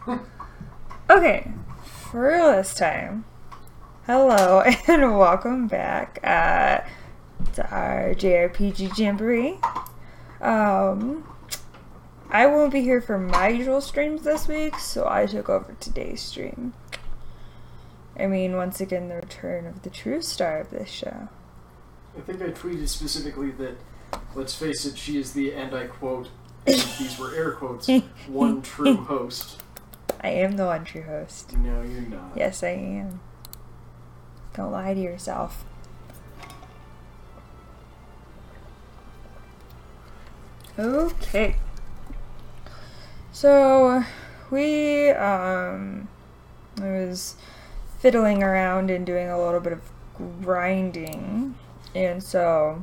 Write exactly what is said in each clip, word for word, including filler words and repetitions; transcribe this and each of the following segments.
Okay, for this time, hello and welcome back uh, to our J R P G Jamboree. Um, I won't be here for my usual streams this week, so I took over today's stream. I mean, once again, the return of the true star of this show. I think I tweeted specifically that, let's face it, she is the, and I quote, and these were air quotes, one true host. I am the one true host. No, you're not. Yes, I am. Don't lie to yourself. Okay. So, we, um, I was fiddling around and doing a little bit of grinding, and so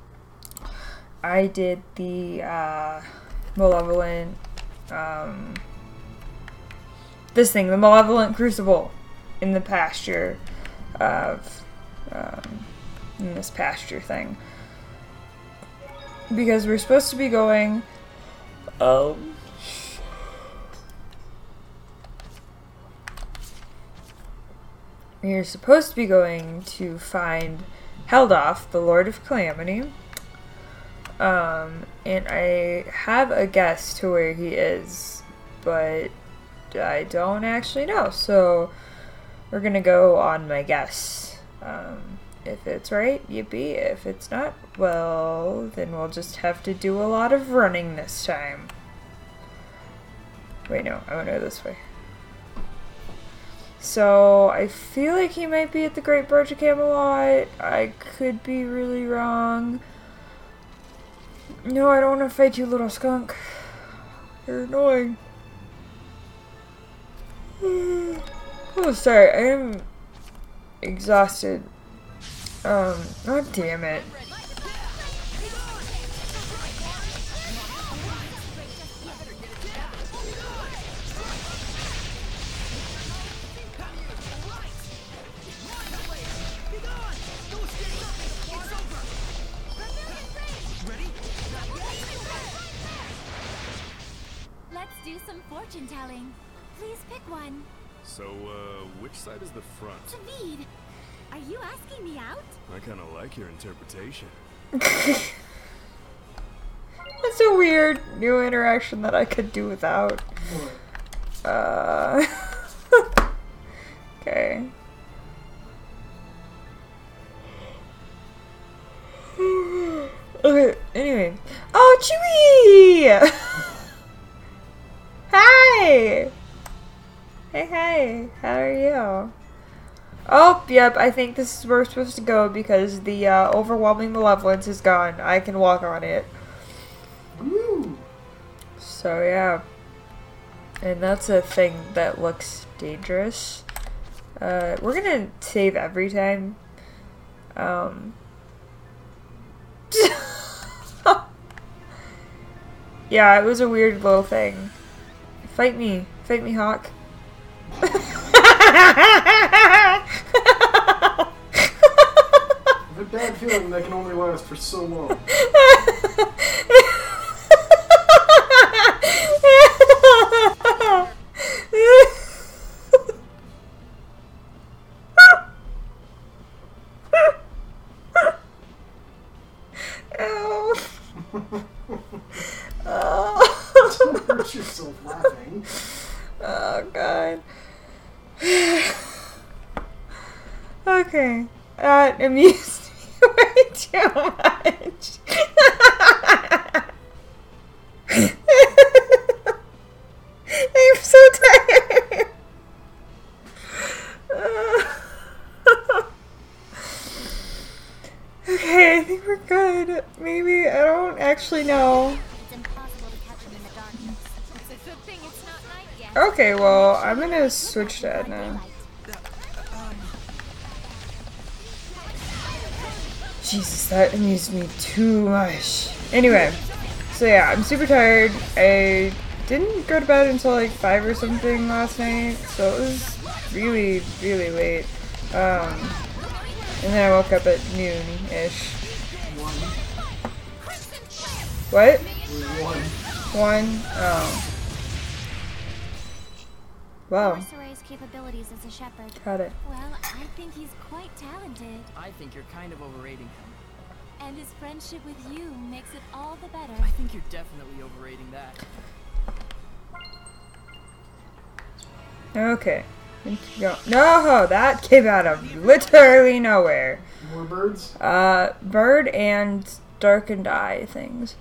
I did the, uh, malevolent, um, this thing, the malevolent crucible in the pasture of, um, in this pasture thing. Because we're supposed to be going, um, we're supposed to be going to find Heldoff, the Lord of Calamity. Um, and I have a guess to where he is, but I don't actually know, so we're gonna go on my guess. Um, if it's right, yippee. If it's not, well, then we'll just have to do a lot of running this time. Wait, no, I wanna go this way. So, I feel like he might be at the Great Bridge of Camelot. I could be really wrong. No, I don't want to fight you, little skunk. You're annoying. Oh, sorry, I am exhausted. Um, god damn it. Let's do some fortune telling. Please pick one. So, uh, which side is the front? David, are you asking me out? I kind of like your interpretation. That's a weird new interaction that I could do without. Uh. Okay. Okay, anyway. Oh, Chewie! Hi! Hey, hey, how are you? Oh, yep, I think this is where we're supposed to go because the uh, overwhelming malevolence is gone. I can walk on it. Woo! So, yeah. And that's a thing that looks dangerous. Uh, we're gonna save every time. Um. Yeah, it was a weird little thing. Fight me. Fight me, Hawk. I have a bad feeling that can only last for so long. Don't hurt yourself laughing. Oh, God. Okay. That amused me way too much. I'm so tired. Okay, I think we're good. Maybe, I don't actually know. It's impossible to catch him in the darkness. It's a good thing it's not night yet. Okay, well, I'm gonna switch to Edna. Jesus, that amused me too much. Anyway, so yeah, I'm super tired. I didn't go to bed until like five or something last night, so it was really, really late. Um, and then I woke up at noon-ish. What? One. One? Oh. Wow. Sorcerer's capabilities as a shepherd. Got it. Well, I think he's quite talented. I think you're kind of overrating him. And his friendship with you makes it all the better. I think you're definitely overrating that. Okay. Go. No, that came out of literally nowhere. More birds? Uh, bird and darkened eye things.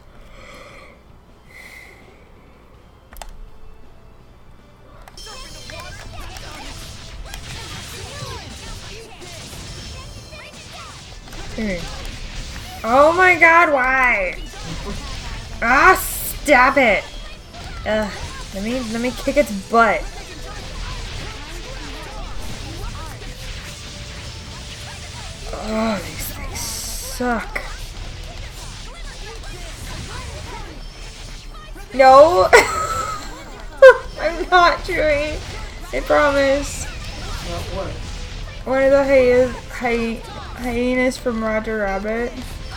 Okay. Oh my god, why? Ah, stop it! Ugh, let me, let me kick its butt. Oh, these things suck. No! I'm not Chewy. I promise. Not what? One of the hy hy hyenas from Roger Rabbit.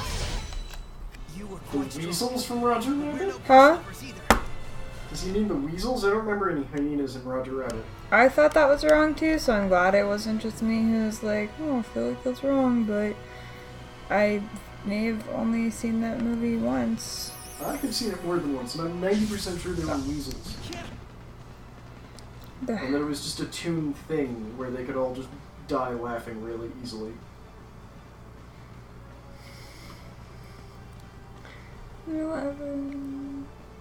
The weasels from Roger Rabbit? Huh? Does he mean the weasels? I don't remember any hyenas in Roger Rabbit. I thought that was wrong too, so I'm glad it wasn't just me who was like, oh, I feel like that's wrong, but I may have only seen that movie once. I could see it more than once, and I'm ninety percent sure they were weasels. The And that it was just a toon thing where they could all just die laughing really easily. eleven.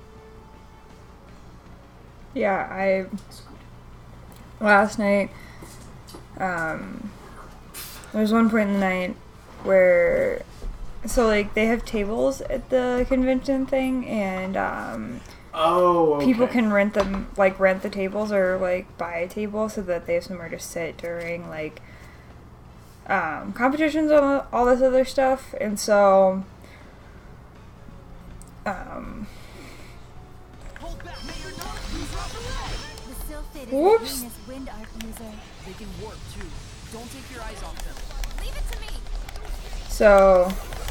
Yeah, I last night um there was one point in the night where so like they have tables at the convention thing, and um Oh, okay. people can rent them, like rent the tables or like buy a table so that they have somewhere to sit during like um competitions and all this other stuff. And so um The Sylphid is Whoops. a Venus wind art user. They can warp too. Don't take your eyes off them. Leave it to me. So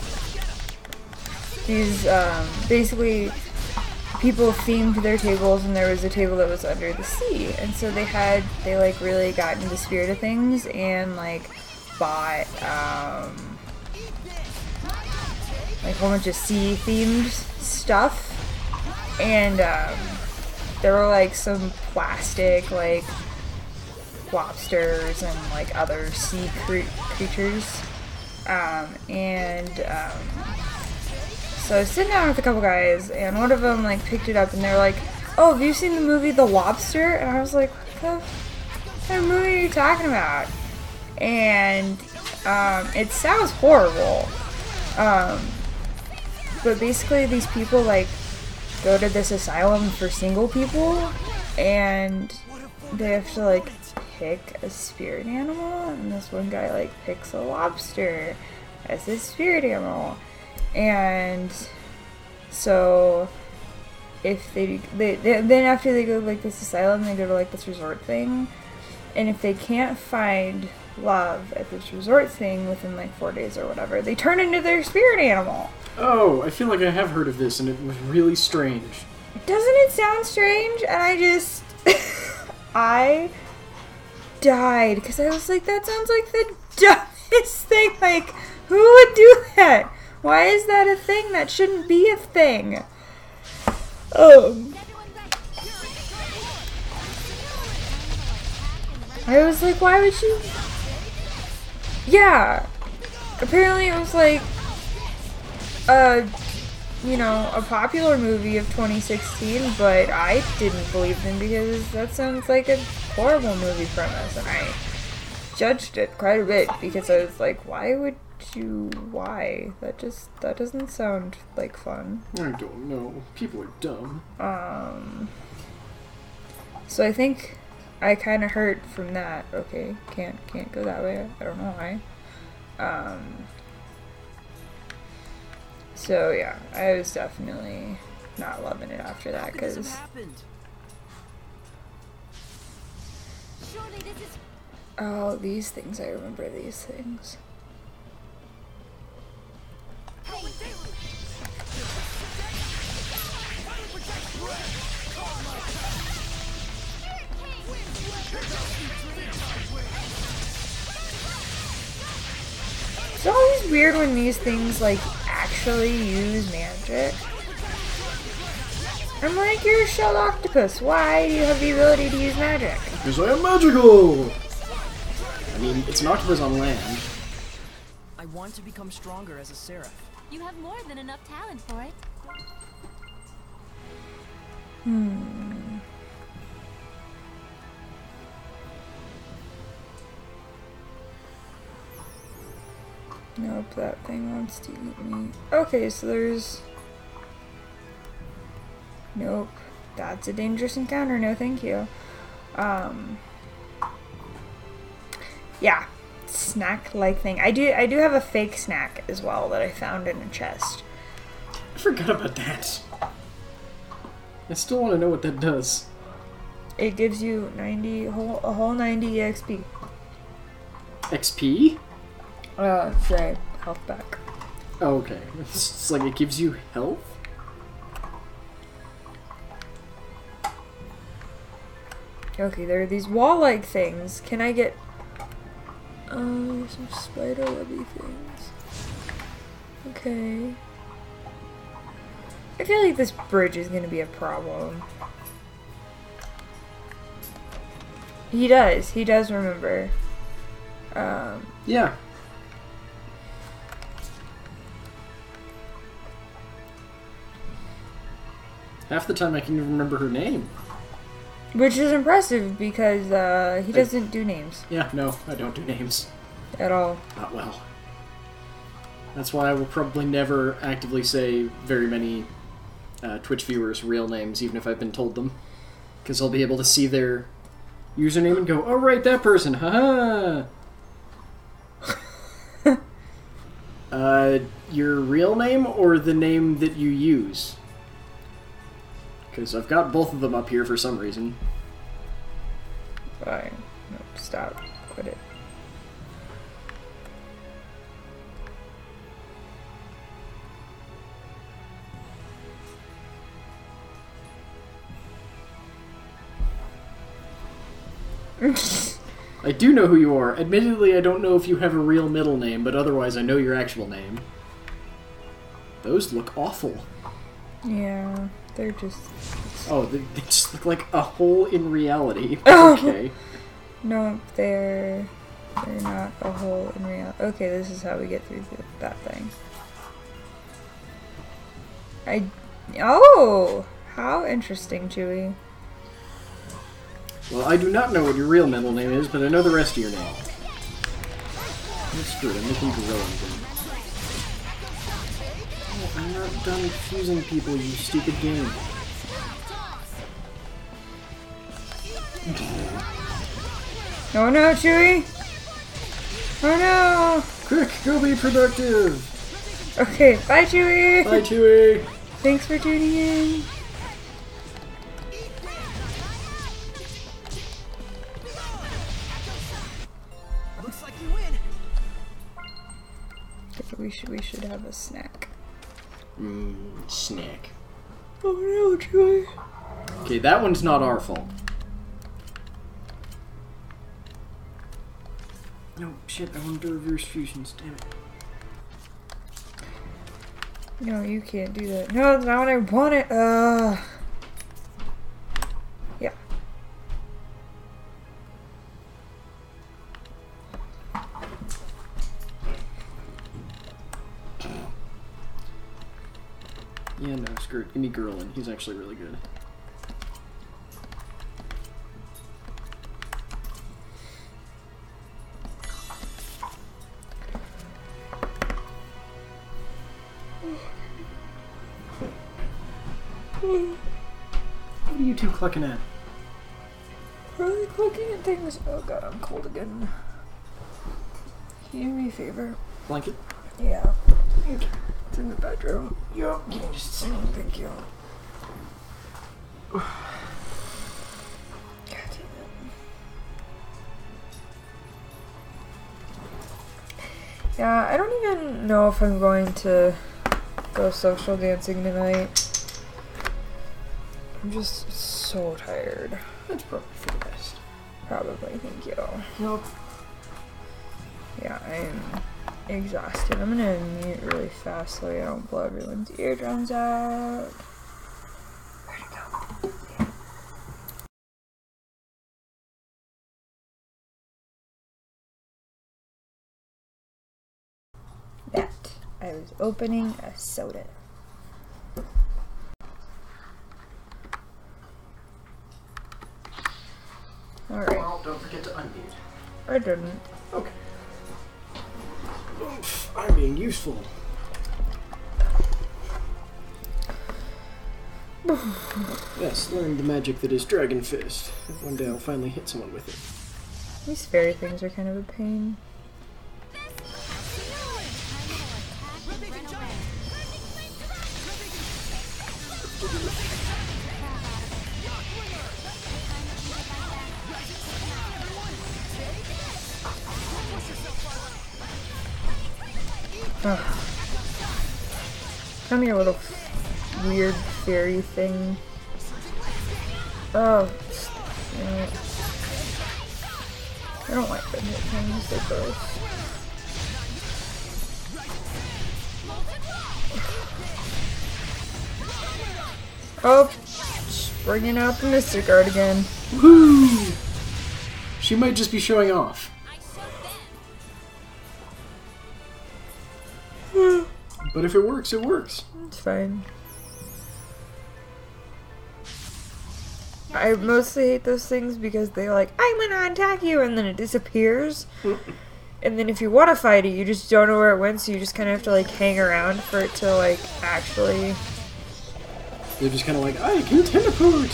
these um, basically people themed their tables, and there was a table that was under the sea, and so they had they like really got into the spirit of things and like bought um, like a whole bunch of sea themed stuff, and um, there were like some plastic like lobsters and like other sea cre- creatures. Um, and, um, so I was sitting down with a couple guys, and one of them, like, picked it up, and they're like, oh, have you seen the movie The Lobster? And I was like, what the kind of movie are you talking about? And, um, it sounds horrible. Um, but basically these people, like, go to this asylum for single people, and they have to, like, pick a spirit animal, and this one guy like picks a lobster as his spirit animal. And so if they, they, they then after they go to like this asylum, they go to like this resort thing, and if they can't find love at this resort thing within like four days or whatever, they turn into their spirit animal. Oh, I feel like I have heard of this, and it was really strange. Doesn't it sound strange? And I just I died because I was like, that sounds like the dumbest thing. Like, who would do that? Why is that a thing? That shouldn't be a thing. Um, I was like, why would you? Yeah, apparently it was like a, you know, a popular movie of twenty sixteen, but I didn't believe them because that sounds like a horrible movie premise, and I judged it quite a bit because I was like, why would you, why? That just, that doesn't sound like fun. I don't know. People are dumb. Um, so I think I kind of hurt from that. Okay, can't, can't go that way. I don't know why. Um, so yeah, I was definitely not loving it after that, because Surely this is oh, these things, I remember these things. It's always weird when these things, like, actually use magic. I'm like, you're a shelled octopus. Why do you have the ability to use magic? Because I am magical! I mean, it's an octopus on land. I want to become stronger as a seraph. You have more than enough talent for it. Hmm. Nope, that thing wants to eat me. Okay, so there's... Nope. That's a dangerous encounter, no thank you. Um... Yeah. Snack-like thing. I do I do have a fake snack as well that I found in a chest. I forgot about that. I still want to know what that does. It gives you ninety, whole, a whole ninety E X P. X P? Uh, sorry, health back. Oh, okay. It's, it's like it gives you health? Okay, there are these wall-like things. Can I get... Uh, some spider-webby things. Okay. I feel like this bridge is gonna be a problem. He does. He does remember. Um... Yeah. Half the time I can even remember her name. Which is impressive because uh, he doesn't do names Yeah, no, I don't do names. at all. Not well. That's why I will probably never actively say very many uh, Twitch viewers' real names, even if I've been told them. Because I'll be able to see their username and go, oh right, that person, haha! uh, your real name or the name that you use? Because I've got both of them up here for some reason. Fine. Nope, stop. Quit it. I do know who you are. Admittedly, I don't know if you have a real middle name, but otherwise I know your actual name. Those look awful. Yeah, they're just... Oh, they, they just look like a hole in reality. Oh. Okay. No, they're... They're not a hole in reality. Okay, this is how we get through the, that thing. I... Oh! How interesting, Chewie. Well, I do not know what your real middle name is, but I know the rest of your name. That's good, I'm making gorilla again. Oh, I'm not done confusing people, you stupid game. Oh no, Chewie! Oh no! Quick, go be productive! Okay, bye, Chewie! Bye, Chewie! Thanks for tuning in. Looks like you win. Okay, we should we should have a snack. Mmm, snack. Oh no, Chewie! Okay, that one's not our fault. No, shit, I want to do reverse fusions, damn it. No, you can't do that. No, that's not what I wanted. Uh. Yeah. Yeah, no, screw it. Give me Gerlin. He's actually really good. What are you two clucking at? Really looking at things. Oh god, I'm cold again. Can you do me a favor? Blanket? Yeah. It's in the bedroom. Yup. Can you just say thank you? God damn it. Yeah, I don't even know if I'm going to go social dancing tonight. I'm just so tired. That's probably for the best. Probably, thank you. Nope. Yeah, I'm exhausted. I'm gonna mute really fast so I don't blow everyone's eardrums out. Where'd it go? That. I was opening a soda. Alright. Well, don't forget to unmute. I didn't. Okay. Oof, I'm being useful. Yes, learn the magic that is Dragon Fist. One day I'll finally hit someone with it. These fairy things are kind of a pain. Oh. Come here, little weird fairy thing. Oh. Yeah. I don't like them hit things, they're gross. Oh, bringing out the Mystic Guard again. Woo! She might just be showing off. But if it works, it works. It's fine. I mostly hate those things because they're like, I'm gonna attack you, and then it disappears. And then if you want to fight it, you just don't know where it went, so you just kind of have to like hang around for it to like actually... They're just kind of like, I can teleport!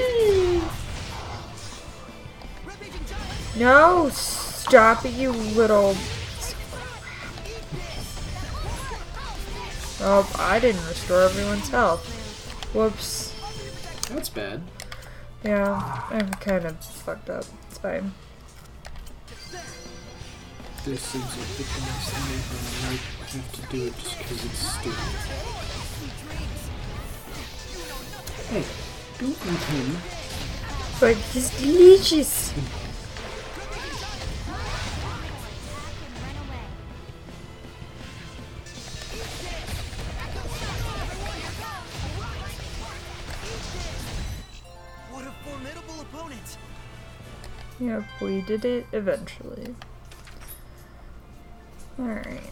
No! Stop it, you little... Oh, I didn't restore everyone's health. Whoops. That's bad. Yeah, I'm kind of fucked up. It's fine. This seems like the nice thing, but I might have to do it just because it's stupid. Hey, don't eat him. But he's delicious! What a formidable opponent! Yep, we did it eventually. Alright.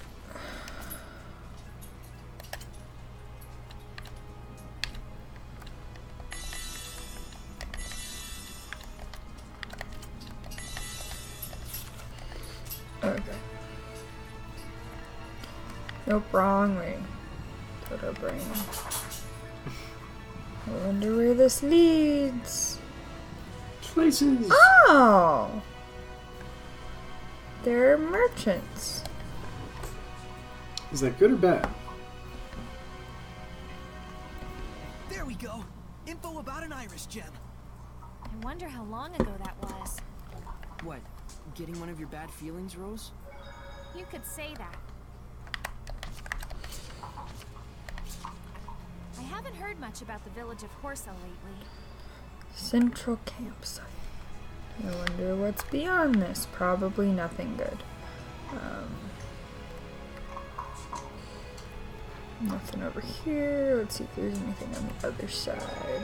Okay. Nope, wrong way. Put our brain. I wonder where this leads. Places! Oh! They're merchants. Is that good or bad? There we go! Info about an iris gem. I wonder how long ago that was. What? Getting one of your bad feelings, Rose? You could say that. I haven't heard much about the village of Horsa lately. Central campsite. I wonder what's beyond this. Probably nothing good. Um, nothing over here. Let's see if there's anything on the other side.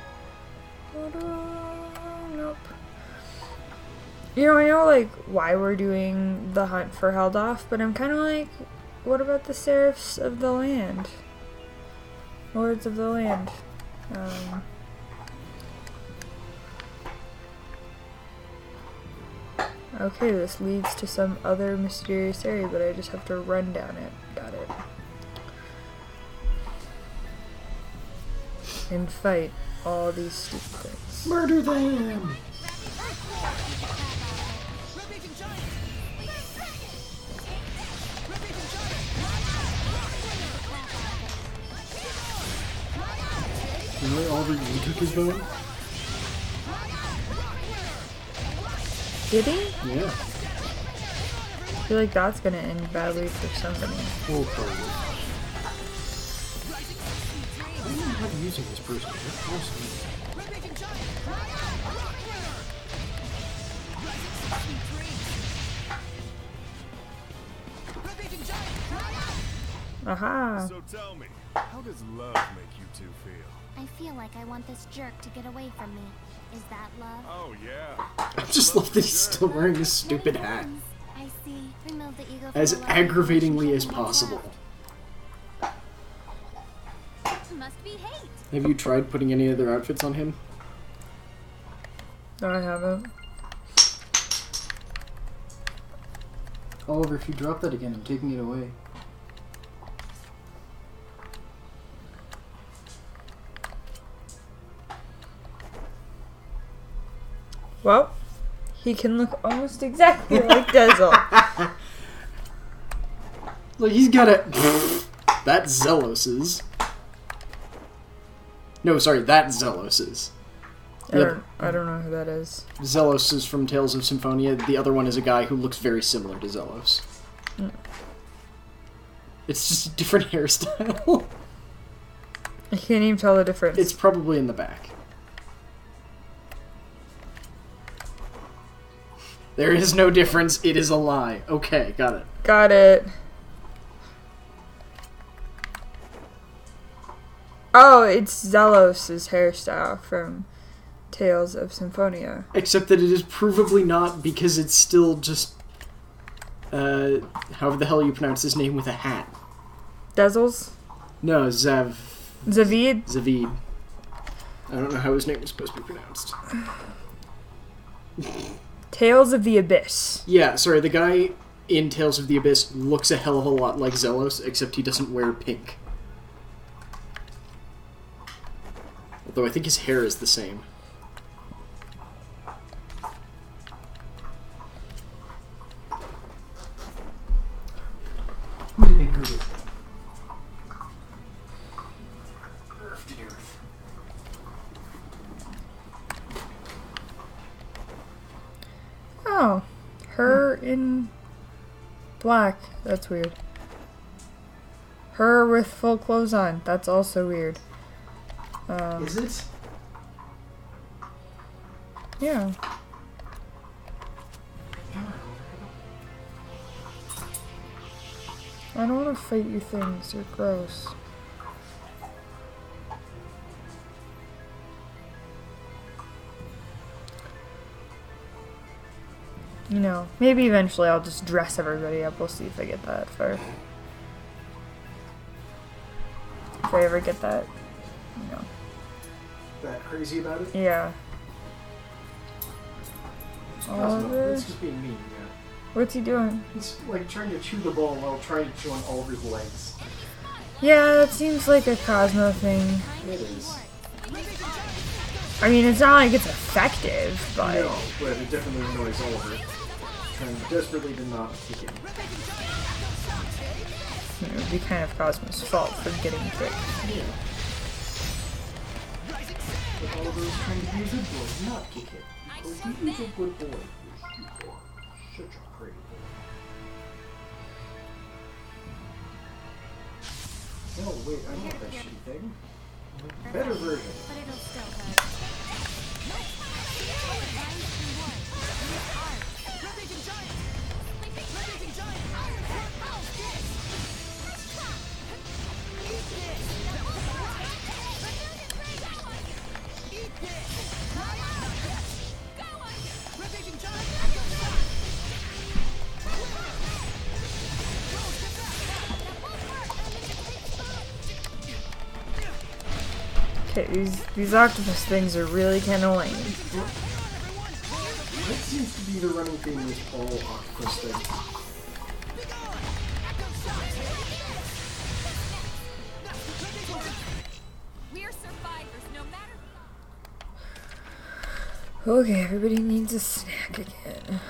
Ta-da! Nope. You know, I know like why we're doing the hunt for Heldoff, but I'm kind of like, what about the Seraphs of the land? Lords of the land. Um... Okay, this leads to some other mysterious area, but I just have to run down it. Got it. And fight all these stupid things. Murder them! Really, Oliver, you took his bone? Did he? Yeah. I feel like that's gonna end badly for somebody. Oh, probably. I don't know how to using this person. That's awesome. Aha. So tell me, how does love make you two feel? I feel like I want this jerk to get away from me. Is that love? Oh yeah. I just love that he's still wearing this stupid hat. I see. Remove the ego from As the love aggravatingly as relationship and possible. love. Must be hate. Have you tried putting any other outfits on him? No, I haven't. Oliver, if you drop that again, I'm taking it away. Well, he can look almost exactly like Dezel. Like, he's got a... That's Zelos's. No, sorry, that's Zelos's. I don't, I don't know who that is. Zelos is from Tales of Symphonia. The other one is a guy who looks very similar to Zelos. Mm. It's just a different hairstyle. I can't even tell the difference. It's probably in the back. There is no difference. It is a lie. Okay, got it. Got it. Oh, it's Zelos' hairstyle from Tales of Symphonia. Except that it is provably not, because it's still just... Uh, however the hell you pronounce his name with a hat. Dezel's? No, Zav... Zavid? Zavid. I don't know how his name is supposed to be pronounced. Tales of the Abyss. Yeah, sorry, the guy in Tales of the Abyss looks a hell of a lot like Zelos, except he doesn't wear pink. Although I think his hair is the same. Oh, her in black. That's weird. Her with full clothes on. That's also weird. Um, Is it? yeah. I don't want to fight you things. You're gross. You know, maybe eventually I'll just dress everybody up. We'll see if I get that far. If I ever get that, you know. That crazy about it? Yeah. Cosmo, Oliver? that's just being mean, yeah. What's he doing? He's like trying to chew the ball while trying to chew on Oliver's legs. Yeah, that seems like a Cosmo thing. It is. I mean, it's not like it's effective, but... No, but it definitely annoys Oliver. Trying desperately to not kick him. It would be kind of Cosmo's fault for getting kicked. Yeah. But Oliver is trying to be a good boy, not kick him. Because he is a good boy. Yes, you are. Such a great boy. Oh, wait, I want that shitty thing. Better version. But it'll still hurt. Okay, these, these octopus things are really kind of lame. That seems to be the running theme with all octopus things. We're survivors no matter. Okay, everybody needs a snack again.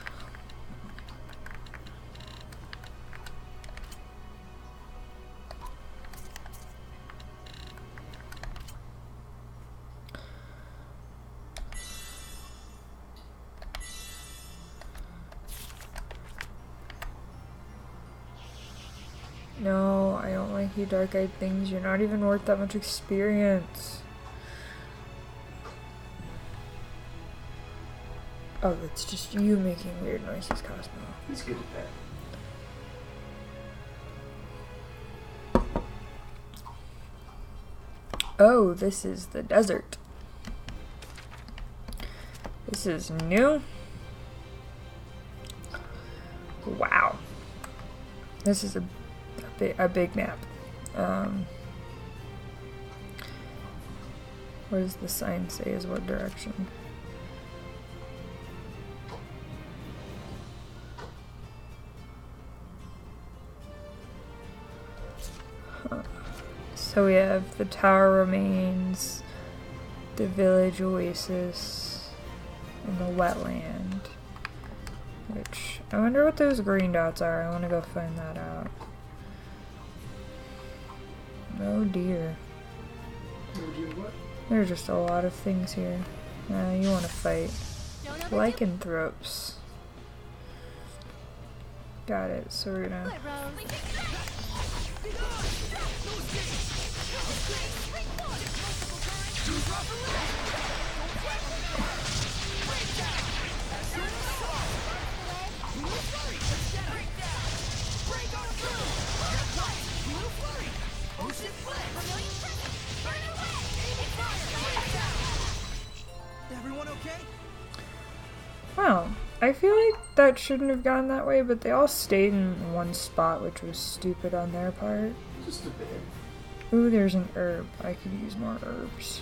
No, I don't like you dark-eyed things. You're not even worth that much experience. Oh, it's just you making weird noises, Cosmo. He's good at that. Oh, this is the desert. This is new. Wow. This is a, a, big, a big map. Um, what does the sign say is what direction? Huh. So we have the tower remains, the village oasis, and the wetland. Which, I wonder what those green dots are. I want to go find that out. Oh dear. There's just a lot of things here. Uh, you want to fight. Lycanthropes. Got it, so we're gonna... Everyone okay? Wow. I feel like that shouldn't have gone that way, but they all stayed in one spot, which was stupid on their part. Just a bit. Ooh, there's an herb. I could use more herbs.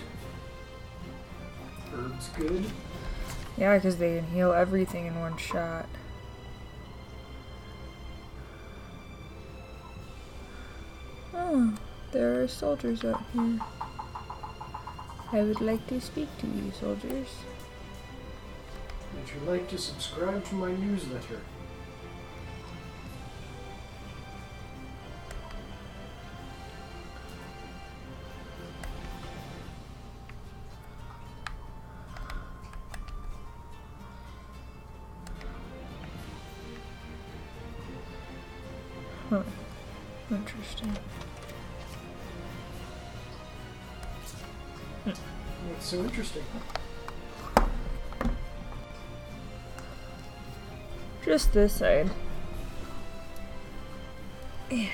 Herbs good. Yeah, because they can heal everything in one shot. Oh, there are soldiers out here. I would like to speak to you, soldiers. Would you like to subscribe to my newsletter? Huh. Interesting. What's so interesting? Just this side. Yeah.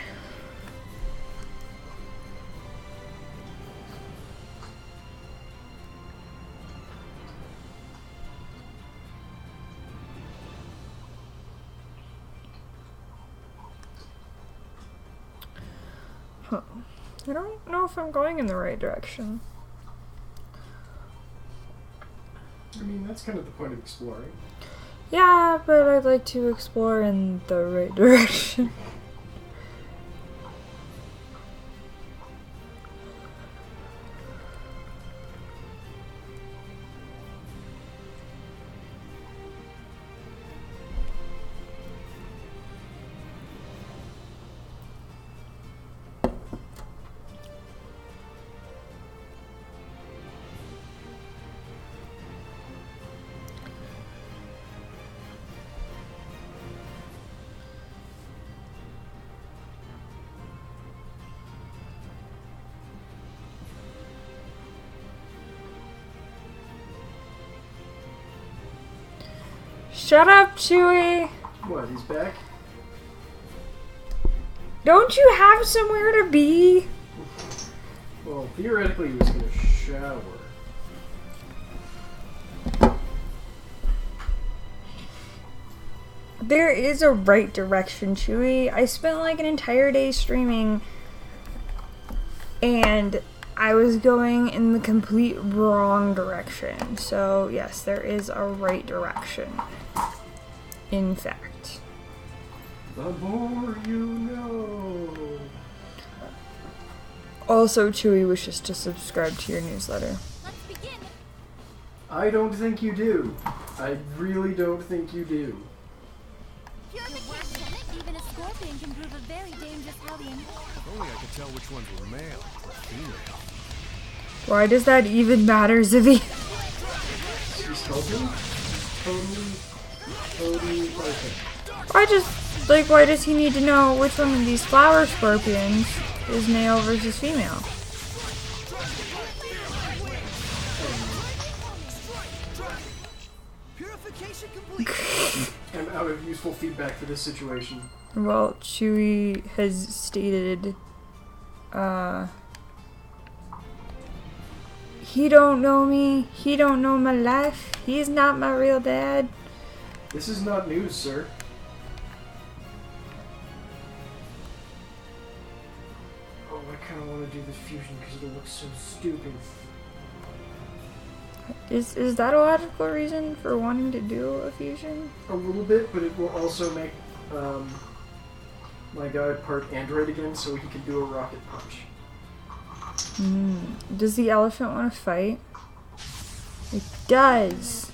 Huh. I don't know if I'm going in the right direction. I mean, that's kind of the point of exploring. Yeah, but I'd like to explore in the right direction. Shut up, Chewie! What, he's back? Don't you have somewhere to be? Well, theoretically he was gonna shower. There is a right direction, Chewie. I spent like an entire day streaming and I was going in the complete wrong direction. So yes, there is a right direction. In fact. The more you know. Also, Chewie wishes to subscribe to your newsletter. Let's begin. I don't think you do. I really don't think you do. Purification. Even a scorpion can prove a very dangerous hellion. If only I could tell which ones were male or female. Why does that even matter, Zivy? She's helping? Totally, totally okay. Why just, like, why does he need to know which one of these flower scorpions is male versus female? Purification complete. I'm out of useful feedback for this situation. Well, Chewie has stated, uh, He don't know me. He don't know my life. He's not my real dad. This is not news, sir. Oh, I kind of want to do the fusion because it looks so stupid. Is is that a logical reason for wanting to do a fusion? A little bit, but it will also make um, my guy part android again, so he can do a rocket punch. Hmm. Does the elephant want to fight? It does.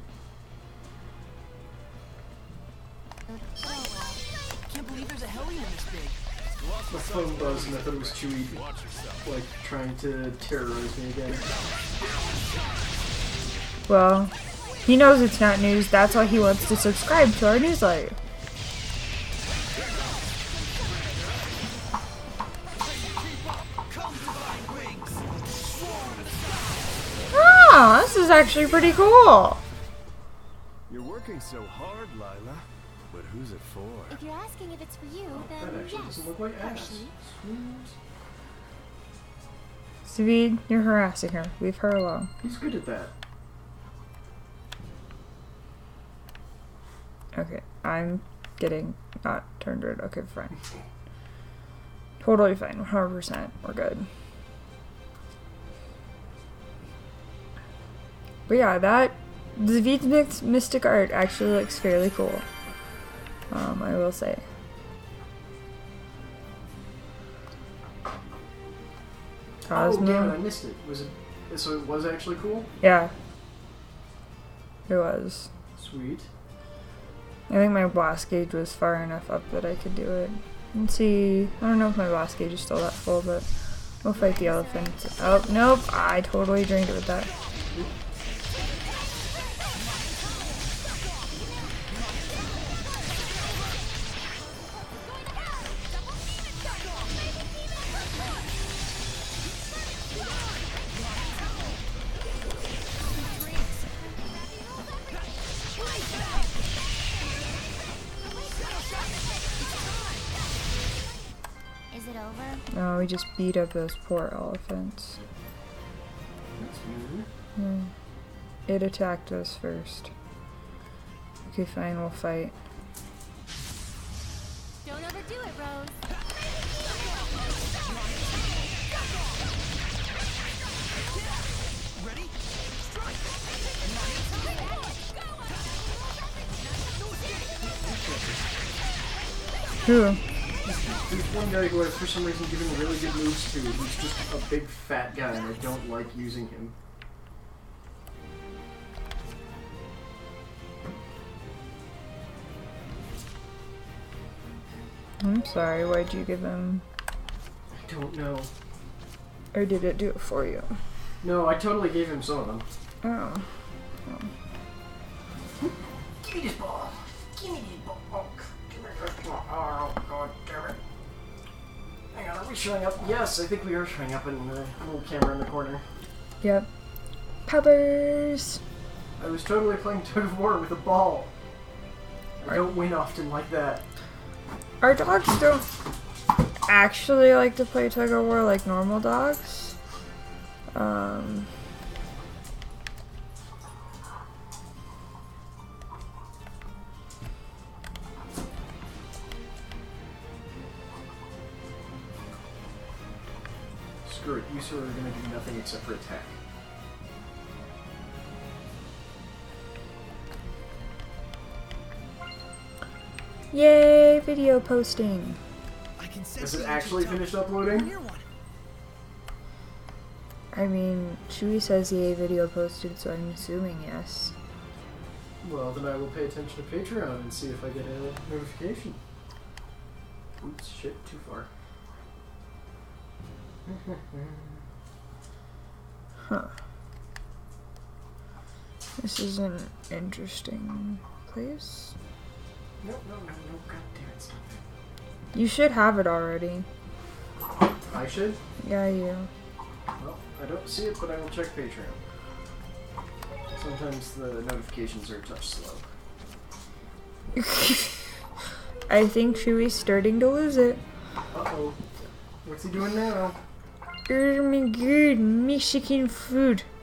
Can't believe there's a Hailey in this big. My phone buzzed and I thought it was Chewie, like, trying to terrorize me again. Well, he knows it's not news. That's why he wants to subscribe to our newsletter. Oh, this is actually pretty cool. You're working so hard, Lila. But who's it for? If you're asking if it's for you, That then actually yes. doesn't look like ass. Actually. Sweet. Savid, you're harassing her. Leave her alone. He's good at that. Okay, I'm getting not turned red. Okay, fine. Totally fine. one hundred percent. We're good. But yeah, that Zavid's mystic art actually looks fairly cool. Um, I will say. Cosmo. Oh, damn it, I missed it. Was it? So it was actually cool? Yeah. It was. Sweet. I think my blast gauge was far enough up that I could do it. Let's see. I don't know if my blast gauge is still that full, but we'll fight the elephant. Oh, nope. I totally drained it with that. Is it over? No, we just beat up those poor elephants. That's weird. Hmm. It attacked us first. Okay, fine, we'll fight. Don't overdo it, Rose. Ready? Strike! Who? There's one guy who I've for some reason given really good moves to. He's just a big fat guy and I don't like using him. I'm sorry, why'd you give him... I don't know. Or did it do it for you? No, I totally gave him some of them. Oh. Give me this ball. Give me this ball. Give me this ball. Oh, god damn it. Hang on, are we showing up? Yes, I think we are showing up in the little camera in the corner. Yep. Peppers! I was totally playing tug of war with a ball. I don't win often like that. Our dogs don't actually like to play tug of war like normal dogs. Um... Screw it, you sir are gonna do nothing except for attack. Yay, video posting. I can sense Has it the actually energy finished tunnel. uploading? Near one. I mean, Chewie says yay, video posted, so I'm assuming yes. Well, then I will pay attention to Patreon and see if I get a notification. Oops, shit, too far. Huh. This is an interesting place. No, no, no, no, god damn it, stop it. You should have it already. I should? Yeah, you. Well, I don't see it, but I will check Patreon. Sometimes the notifications are a touch slow. I think Chewie's starting to lose it. Uh-oh. What's he doing now? Oh my god, Mexican food.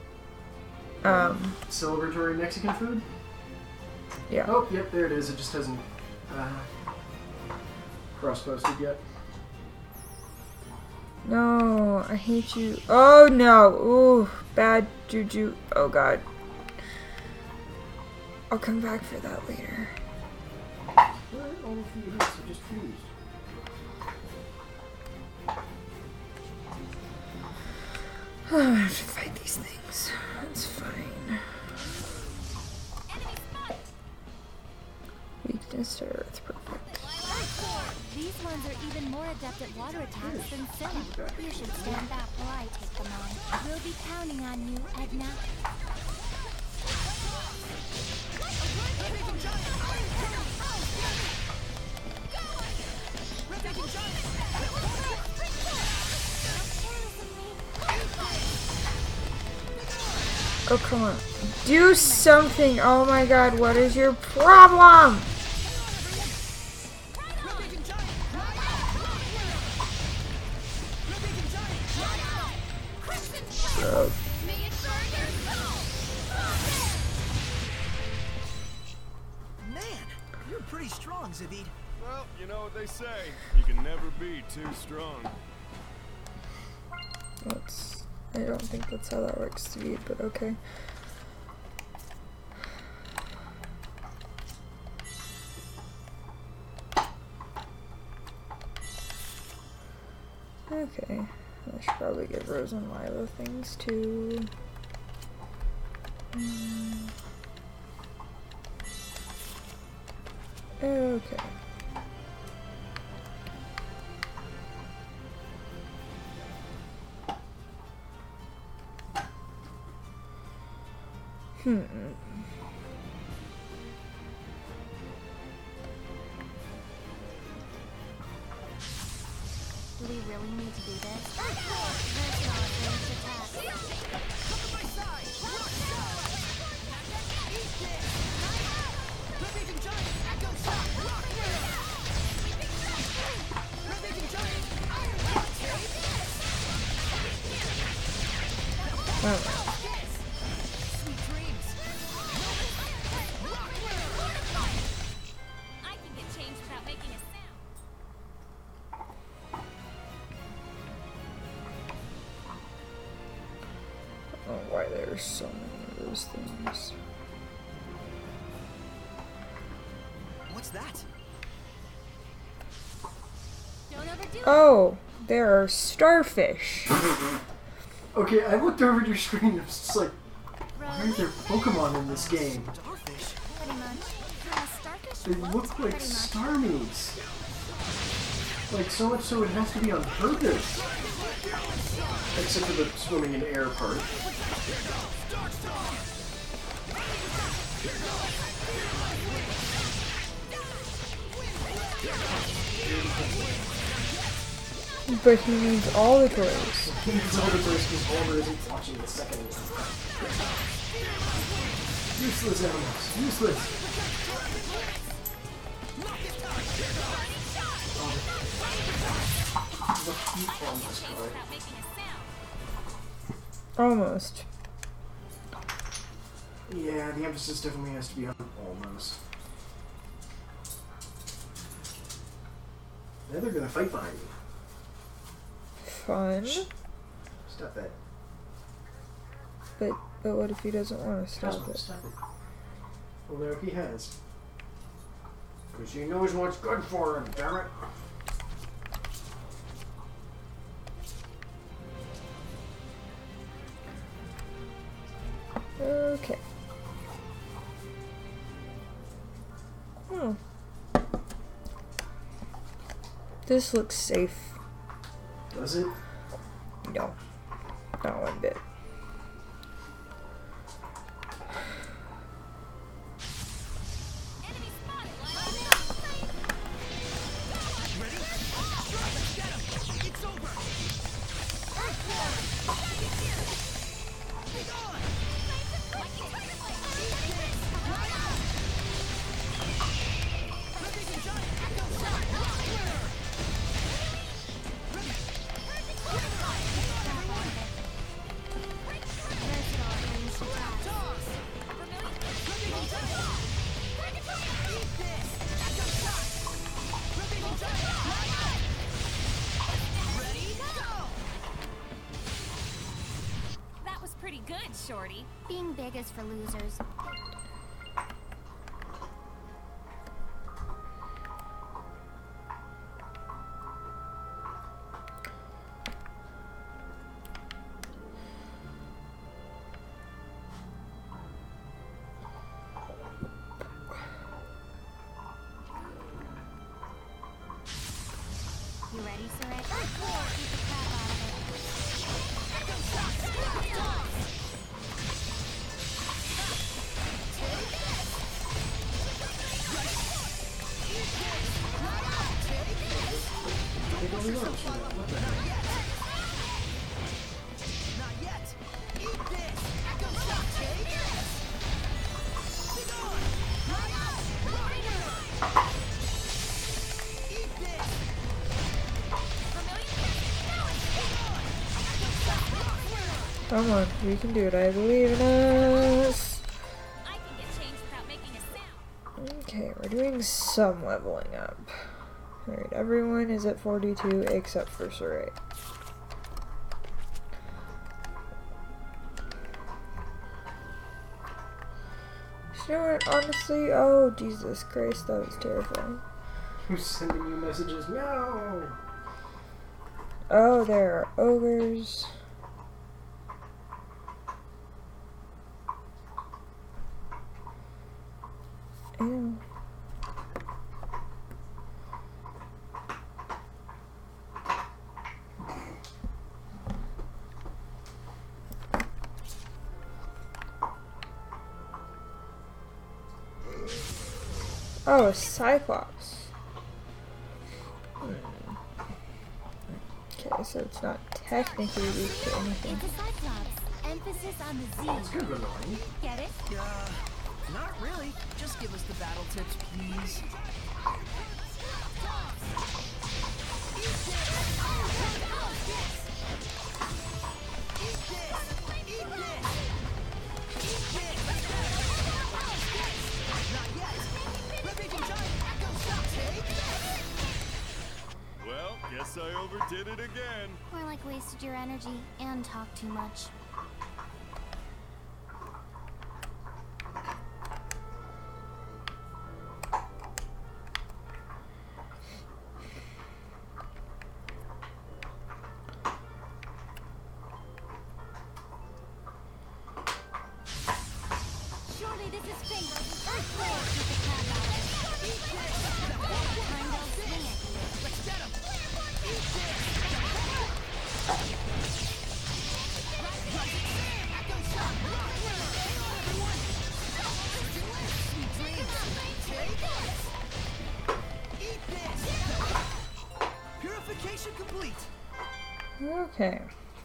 Um, Celebratory Mexican food? yeah. Oh, yep, there it is. It just hasn't uh, cross-posted yet. No, I hate you. Oh no. Ooh, bad juju. Oh god. I'll come back for that later. What? All of you hits are just fused. I don't have to fight these things. It's fine. Weakness to earth, perfect. These ones are even more adept at water attacks than Scylla. You should stand back while I take them on. We'll be counting on you, Edna. Oh, come on. Do something! Oh my god, what is your problem? Oh. Man, you're pretty strong, Zavid. Well, you know what they say. You can never be too strong. That's... I don't think that's how that works, Steve, but okay. Okay. I should probably give Rose and Lila things too. Mm. Okay. Hmm. Do we really need to do this? That's not a ranged attack. Oh. I can get changed without making a sound. I don't know why there are so many of those things. What's that? Don't overdo it. Oh, there are starfish. Okay, I looked over at your screen and I was just like, why are Rose, there Pokemon in this game? Starfish? pretty much. From a starfish They what? look like Pretty much. Starmies. Like, so much so it has to be on purpose. Except for the swimming in air part. But he needs all the toys. He's all the first because Homer isn't watching the second one. Useless animals. Useless. The heat on this guy. Without making a sound. Almost. Yeah, the emphasis definitely has to be on almost. Now they're gonna fight behind me. Fun. Stop that. But but what if he doesn't want to Stop stop it. it? Stop it. Well, no, he has. Because he knows what's good for him, damn it. Okay. Hmm. This looks safe. Does it? No. Not one bit. Enemy spotted. It's over! shorty. Being big is for losers. You ready, Saray? Keep the crap out of Not yet. Eat this. Echo shot. Take this. Get on. Right out. Rider. Eat this. Come on, we can do it. I believe in us. I can get changed without making a sound. Okay, we're doing some leveling up. Alright, everyone is at forty-two except for Saray. You know what, honestly, oh Jesus Christ, that was terrifying. Who's sending you messages? No! Oh, there are ogres. Ew. Oh, a Cyclops. Hmm. Okay, so it's not technically weak to anything. It's a Cyclops. Emphasis on the Z. It's kind of annoying. Get it? Uh, not really. Just give us the battle tips, please. Well, guess I overdid it again. More like wasted your energy and talked too much. Surely this is fate. Earthquake! Keep the crap out of it. Time to swing it. Let's get him. Eat this. Purification complete. Okay.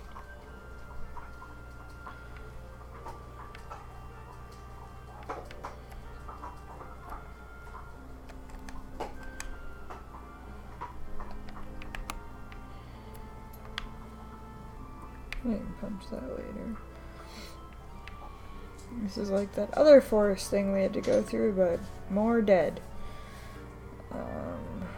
I can punch that later. This is like that other forest thing we had to go through, but more dead. Um,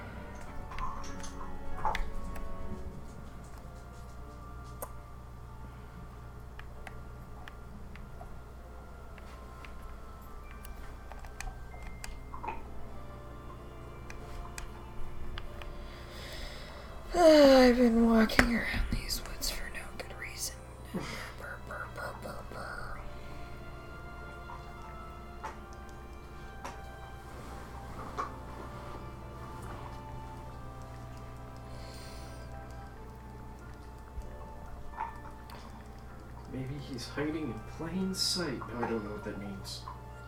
I've been walking around these woods for no good reason. Burr, burr, burr, burr, burr. Maybe he's hiding in plain sight. Oh, I don't know what that means.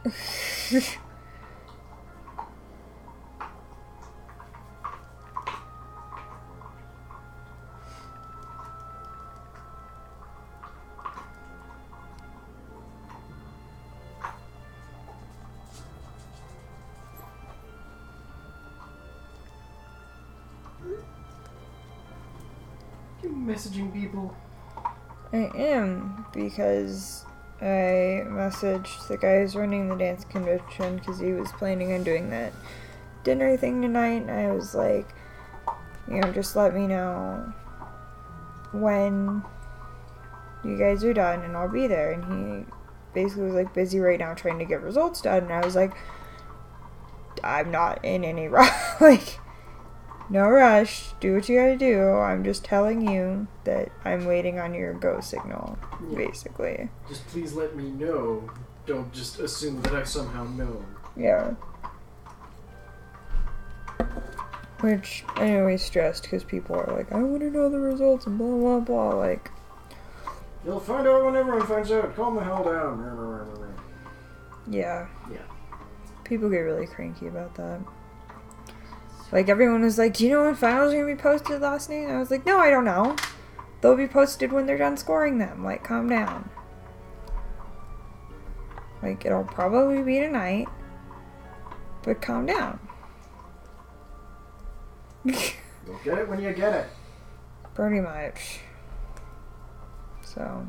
You messaging people? I am, because I messaged the guy who's running the dance convention because he was planning on doing that dinner thing tonight, and I was like, you know, just let me know when you guys are done and I'll be there. And he basically was like busy right now trying to get results done. And I was like, I'm not in any rush. Like, no rush. Do what you gotta do. I'm just telling you that I'm waiting on your go signal, yeah. basically. Just please let me know. Don't just assume that I somehow know. Yeah. Which, I'm always stressed because people are like, I want to know the results and blah, blah, blah. Like, you'll find out when everyone finds out. Calm the hell down. Yeah. Yeah. People get really cranky about that. Like, everyone was like, do you know when finals are going to be posted last night? And I was like, no, I don't know. They'll be posted when they're done scoring them. Like, calm down. Like, it'll probably be tonight. But calm down. You'll get it when you get it. Pretty much. So.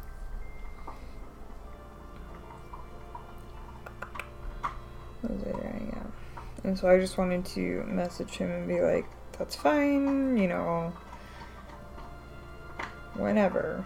What was it? Yeah. And so I just wanted to message him and be like, that's fine, you know, whenever.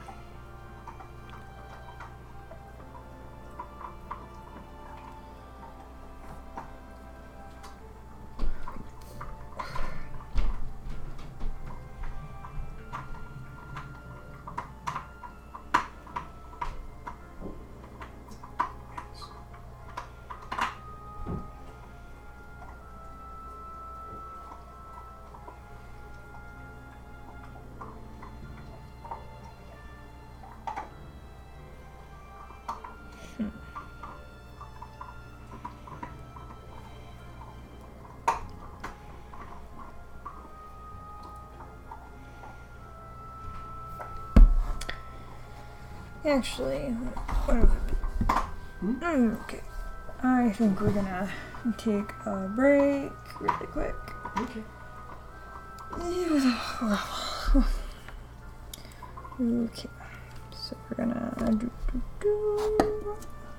Actually, what have hmm? Okay. I think we're gonna take a break really quick. Okay. Okay. So we're gonna do, do, do.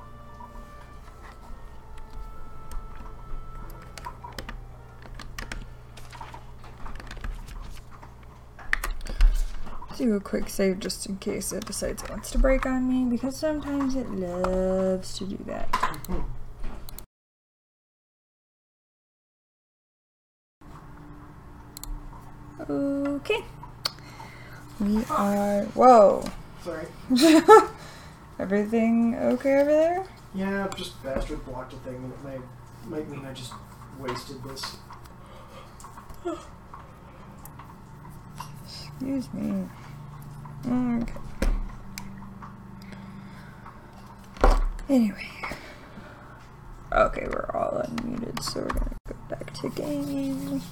Do a quick save just in case it decides it wants to break on me, because sometimes it loves to do that. Mm-hmm. Okay. We are... Whoa. Sorry. Everything okay over there? Yeah, just bastard blocked a thing and it might, might mean I just wasted this. Excuse me. Okay. Anyway. Okay, we're all unmuted, so we're gonna go back to gaming.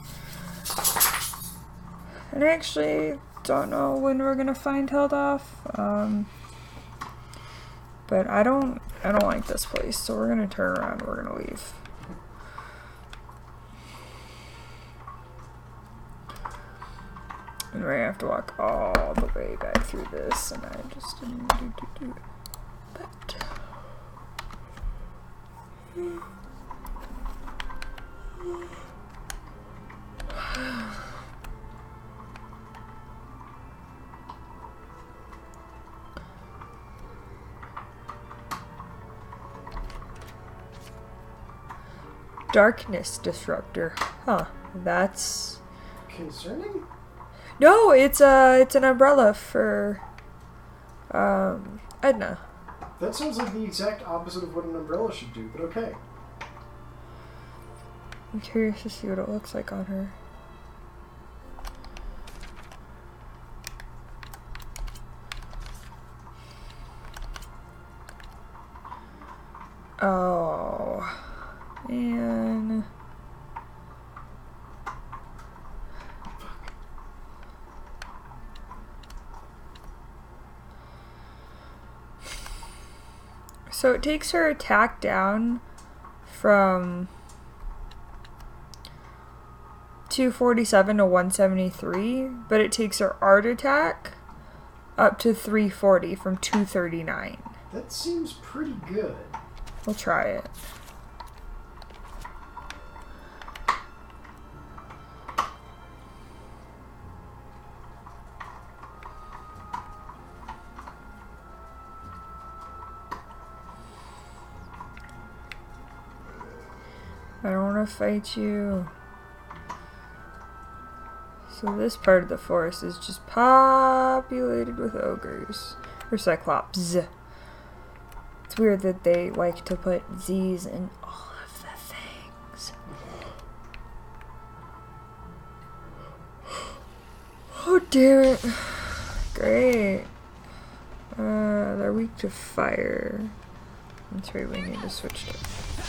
And I actually don't know when we're gonna find held off. Um, but I don't I don't like this place, so we're gonna turn around and we're gonna leave. And we're gonna have to walk all the way back through this, and I just didn't do do do but Darkness disruptor. Huh. That's concerning? No, it's a it's an umbrella for um Edna. That sounds like the exact opposite of what an umbrella should do, but okay. I'm curious to see what it looks like on her. Oh, man. So it takes her attack down from two forty-seven to one seventy-three, but it takes her art attack up to three forty from two thirty-nine. That seems pretty good. We'll try it. I don't want to fight you. So this part of the forest is just populated with ogres. Or cyclops. It's weird that they like to put Z's in all of the things. Oh damn it. Great. Uh, they're weak to fire. That's right, we need to switch to.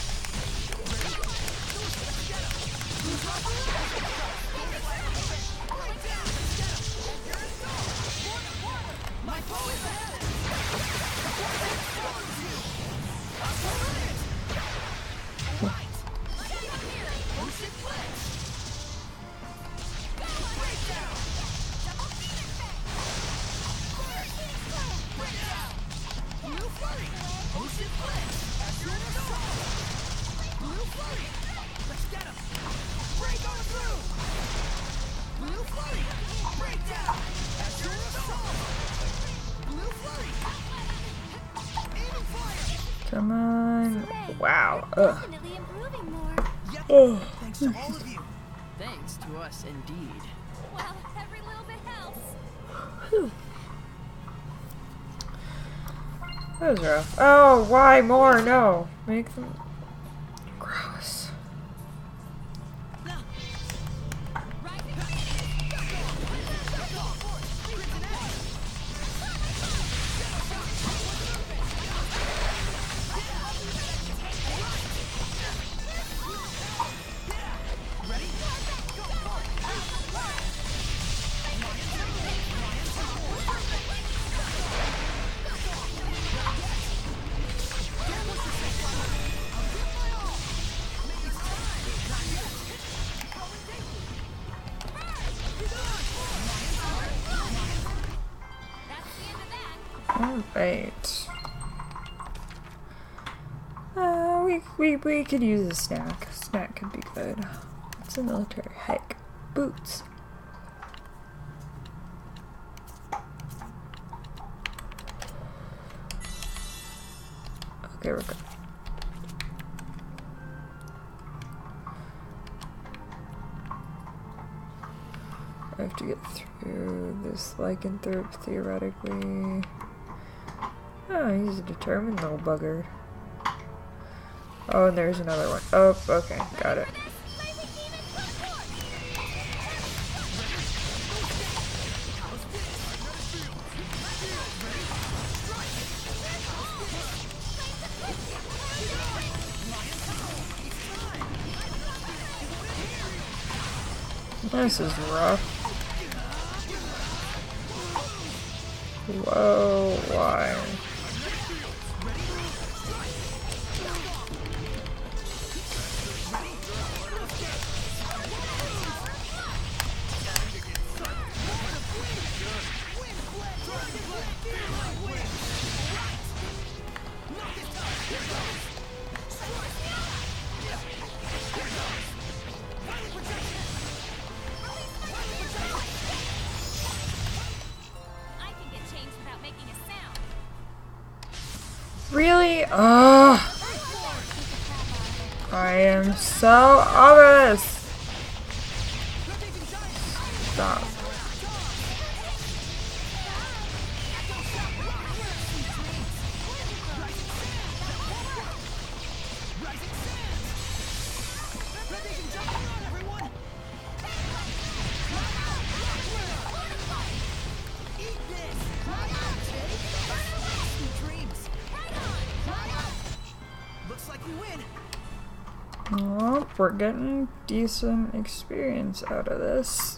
Come on. Wow. Ugh. Definitely improving more. Oh. Thanks to all of you. Thanks to us, indeed. Well, every little bit helps. That was rough. Oh, why more? No. Make them gross. Alright. Uh, we, we, we could use a snack. A snack could be good. It's a military hike. Boots. Okay, we're good. I have to get through this lycanthrope theoretically. Oh, he's a determined little bugger. Oh, and there's another one. Oh, okay, got it. This is rough. Whoa, why? Really? Ugh. I am so over this. Stop. Well, we're getting decent experience out of this.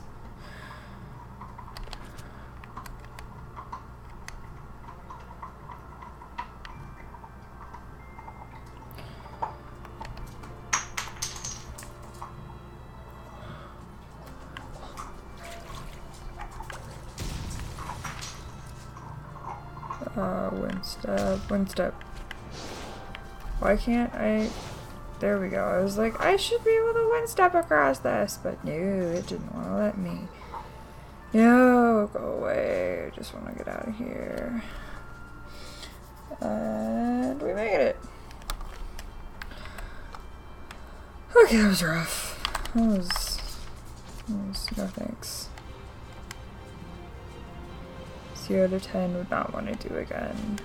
Uh, wind step, wind step. Why can't I? There we go. I was like, I should be able to wind step across this, but no, it didn't want to let me. No, go away. I just want to get out of here. And we made it. Okay, that was rough. That was, that was no thanks. Zero to ten would not want to do again.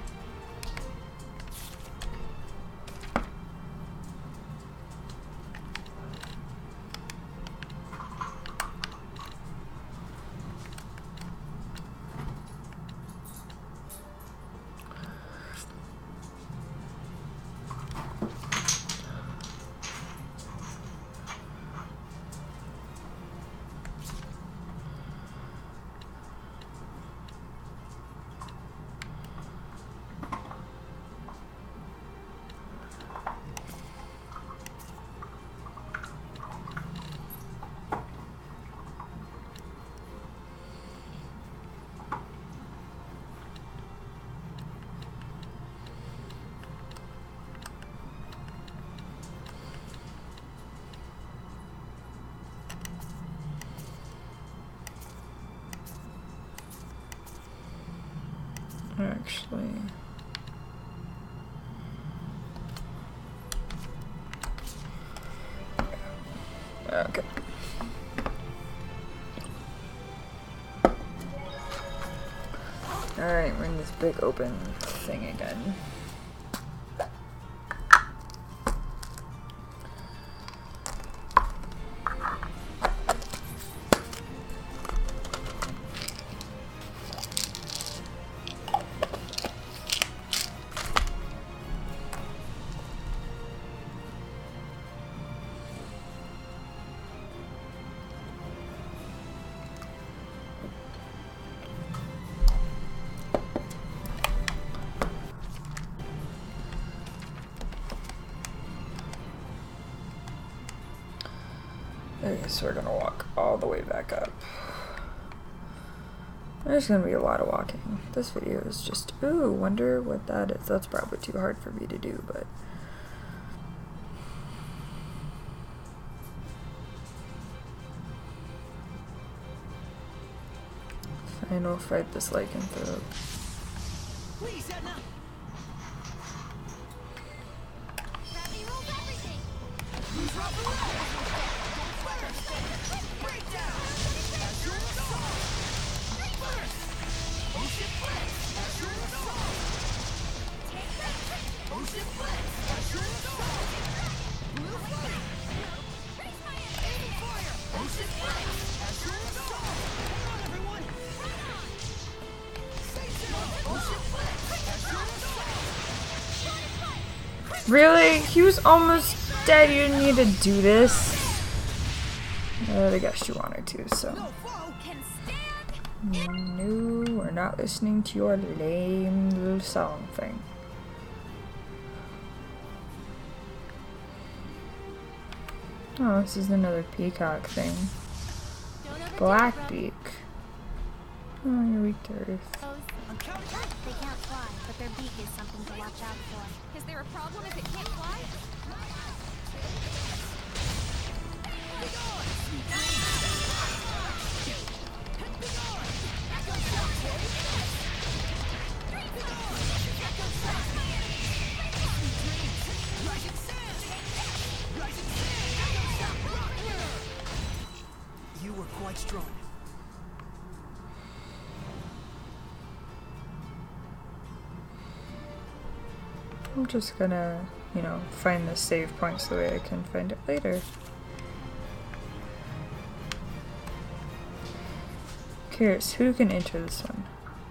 Actually, okay. Alright, we're in this big open thing again. Okay, so we're gonna walk all the way back up. There's gonna be a lot of walking. This video is just, ooh, wonder what that is. That's probably too hard for me to do, but... Final fight this lycanthrope. Please, Edna. Gravity rules everything. Drop the leg. Breakdown. Azure assault. Burst. Ocean flex. Azure assault. Take that. Ocean flex. Azure assault. Blue flame. Raise my Aim fire. Ocean flex. Azure assault. Come on, everyone. Stay down. Ocean flex. Azure assault. Really? He was almost dead. You didn't need to do this. Uh, I guess you wanted to, so. No foe can stand. No, we're not listening to your lame little song thing. Oh, this is another peacock thing. Don't overdo it, Black Rogue. beak. Oh, you're weak to earth. I'm counting. They can't fly, but their beak is something to watch out for. Is there a problem if it can't fly? You were quite strong. I'm just gonna, you know, find the save points the way I can find it later. Curious, who can enter this one?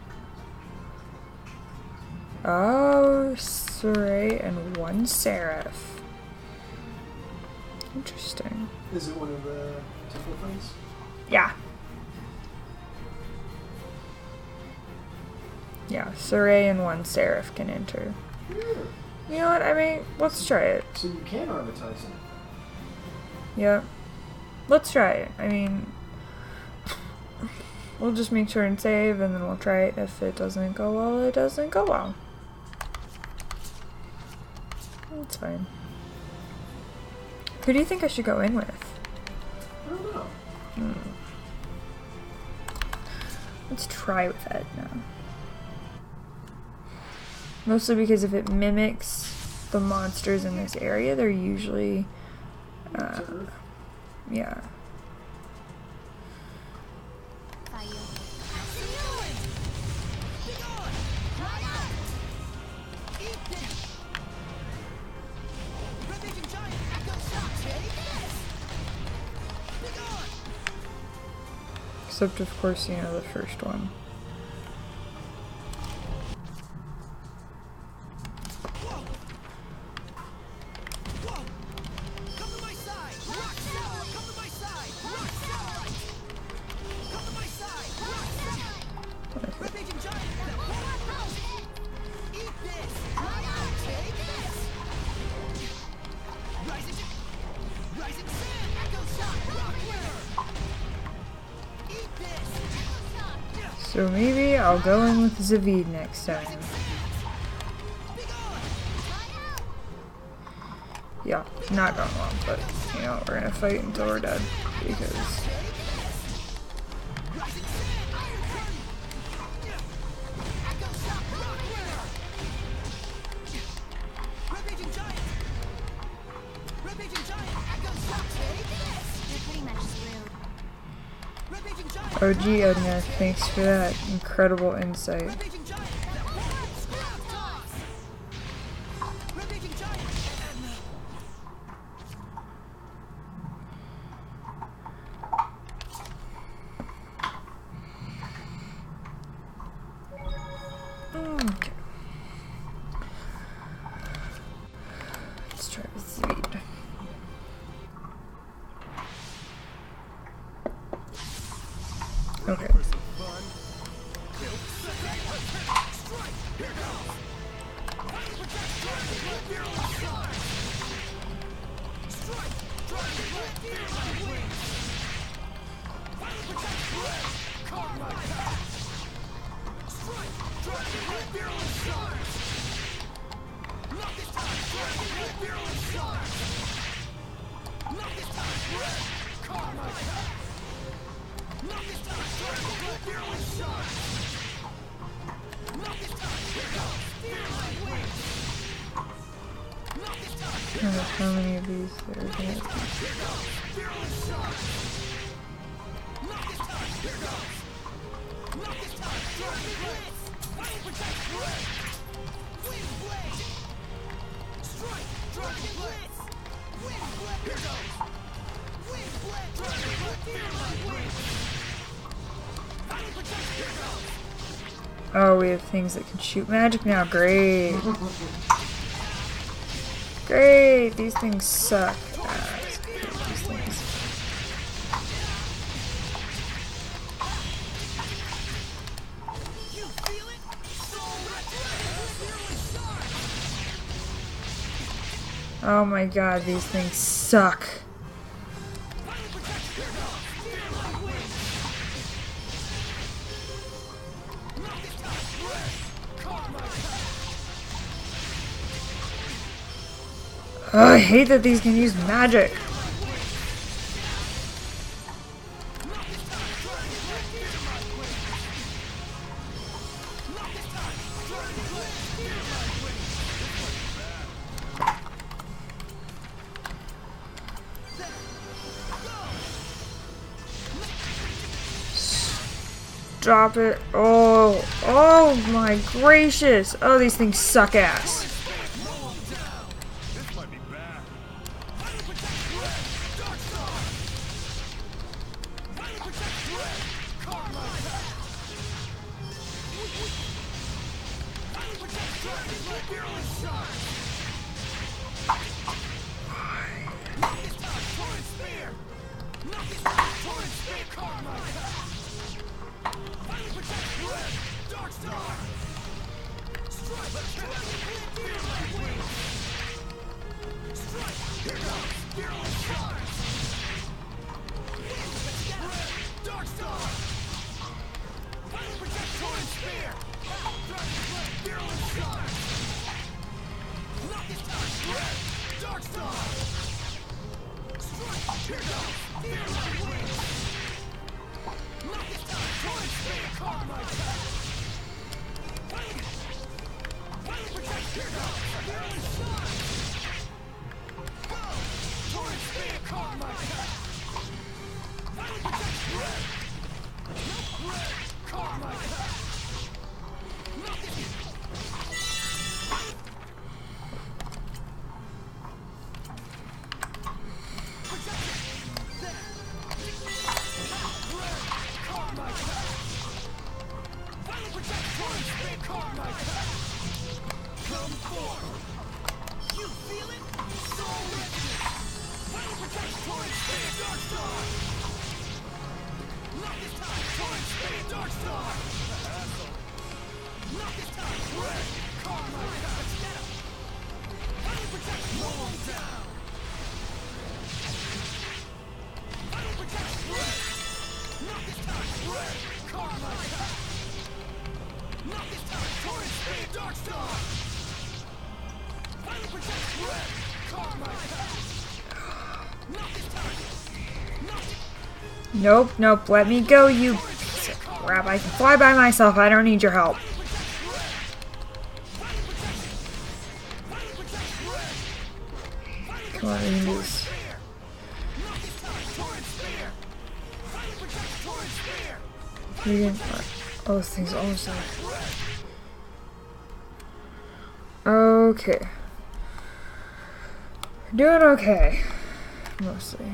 Oh, Saray and one Seraph. Interesting. Is it one of the different things? Yeah. Yeah, Saray and one Seraph can enter. You know what, I mean, let's try it. So you can armatize it. Yep. Let's try it. I mean, we'll just make sure and save, and then we'll try it. If it doesn't go well, it doesn't go well. It's fine. Who do you think I should go in with? I don't know. Hmm. Let's try with Edna. Mostly because if it mimics the monsters in this area, they're usually Uh, yeah. Fire. Eat this! Ravaging giant echo shock! Take this! Be gone! Except, of course, you know, the first one. Whoa! Whoa! Come to my side! Rock solid! Come to my side! Rock solid! Come to my side! Rock solid! Ravaging giant echo! Eat this! Take this! Rising, rising sand! Echo shock! Rock winner! Eat this! Echo shock! So maybe I'll go in with Zavid next time. Be gone! Yeah, not going well, but, you know, we're gonna fight until we're dead. Because... Rising sand! Iron curtain! Echo shock! Rock winner! Ravaging giant! Ravaging giant! Echo shock! Take this! You're pretty much screwed. Ravaging giant! O G Edna, thanks for that incredible insight. Ravaging giant! Scrap toss! Ravaging giant! Okay. Let's try with Zavid. Okay. I don't know how many of these there are going to be. Oh, we have things that can shoot magic now. Great. Great. These things suck. Ah, these things. Oh my god, these things suck. Oh, I hate that these can use magic. Drop it. Oh, oh my gracious. Oh, these things suck ass. This might be bad. Nope, nope, let me go, you piece of crap. I can fly by myself, I don't need your help. Come on, we can do this. We can, oh, this thing's almost done. Okay. Doing okay. Mostly.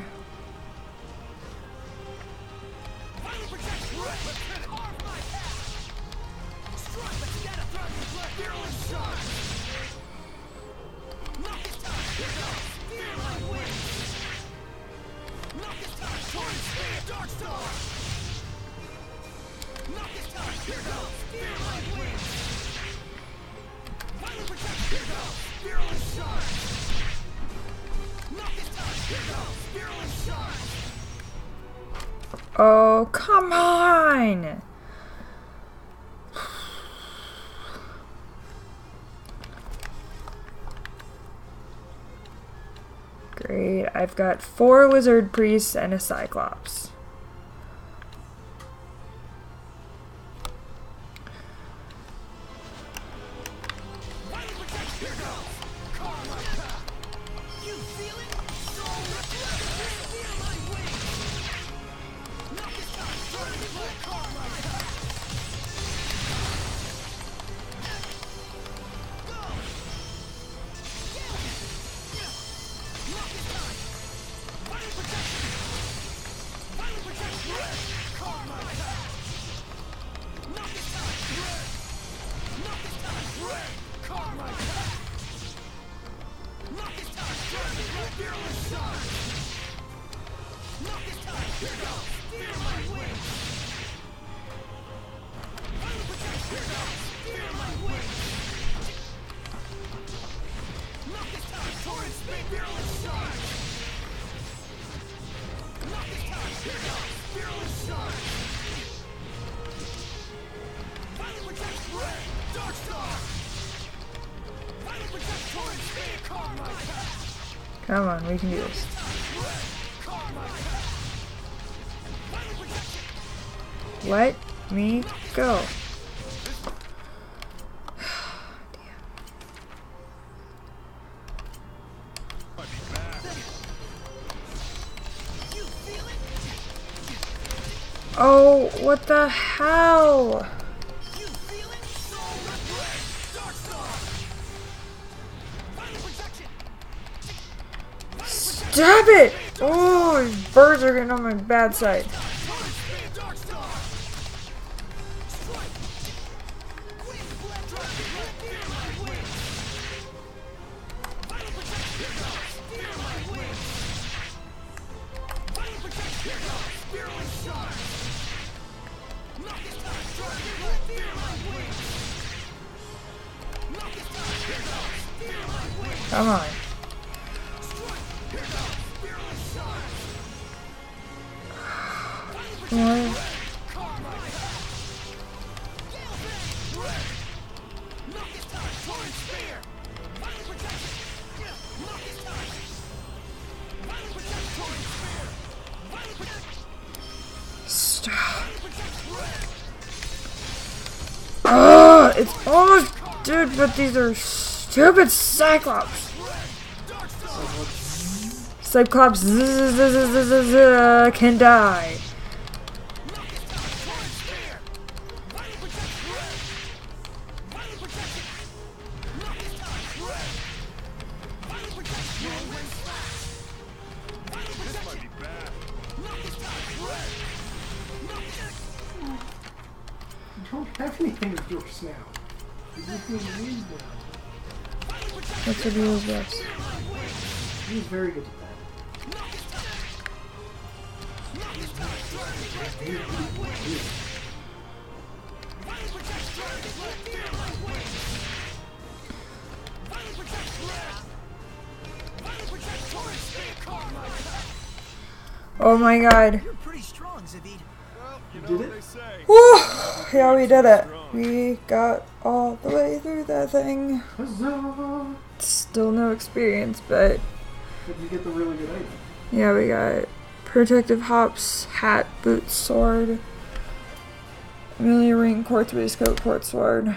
Oh, come on! Great, I've got four lizard priests and a cyclops. Come on, we can do this. Let me go. Oh, what the hell? Stop it! Oh, these birds are getting on my bad side. Come on. What? Stop. Oh, it's almost, dude, but these are stupid Cyclops. Cyclops can die. You don't have anything with yours now. You're just being used now. What's the deal with this? He's very good at that. Oh my god. You're pretty strong, Zavid. Well, you know Did what it? they say. Woo! Yeah, we did it. We got all the way through that thing. Huzzah! Still no experience, but Did you get the really good item? yeah, we got protective hops, hat, boots, sword, Amelia ring, quartz waistcoat, quartz sword.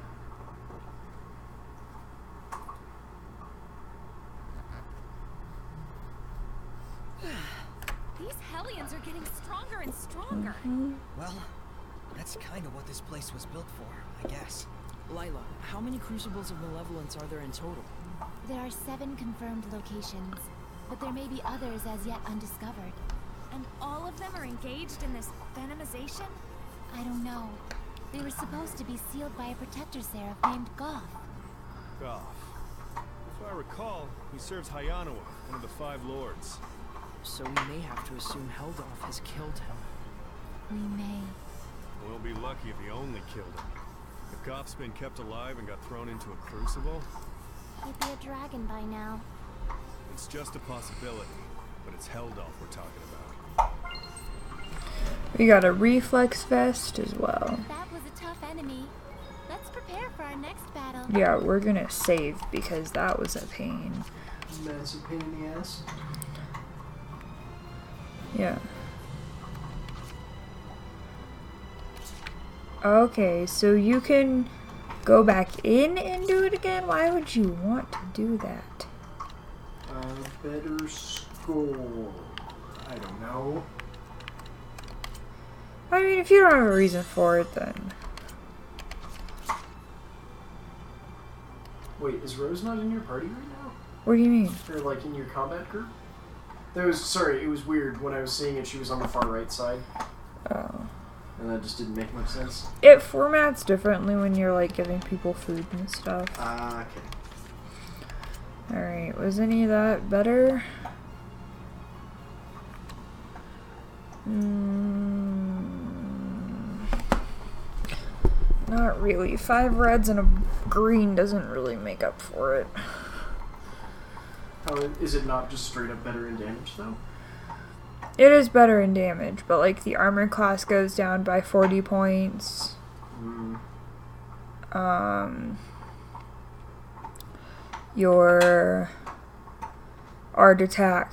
These Hellions are getting stronger and stronger. Well, that's kind of what this place was built for, I guess. Lila, how many crucibles of malevolence are there in total? There are seven confirmed locations, but there may be others as yet undiscovered. And all of them are engaged in this venomization? I don't know. They were supposed to be sealed by a protector seraph named Goth. Goth. If I recall, he serves Hyanawa, one of the five lords. So we may have to assume Heldolf has killed him. We may. We'll be lucky if he only killed him. If Goth's been kept alive and got thrown into a crucible, He'd be a dragon by now. it's just a possibility. But it's Heldolf we're talking about. We got a reflex vest as well. That was a tough enemy. Let's prepare for our next battle. Yeah, we're gonna save because that was a pain. Massive pain in the ass. Yeah. Okay, so you can go back in and do it again? Why would you want to do that? A better score. I don't know. I mean, if you don't have a reason for it, then... Wait, is Rose not in your party right now? What do you mean? Or like in your combat group? That was, sorry, it was weird. When I was seeing it, she was on the far right side. Oh. And that just didn't make much sense. It formats differently when you're, like, giving people food and stuff. Ah, okay. Alright, was any of that better? Mm, not really. Five reds and a green doesn't really make up for it. How, is it not just straight up better in damage, though? It is better in damage, but like the armor class goes down by forty points. Mm. Um, your art attack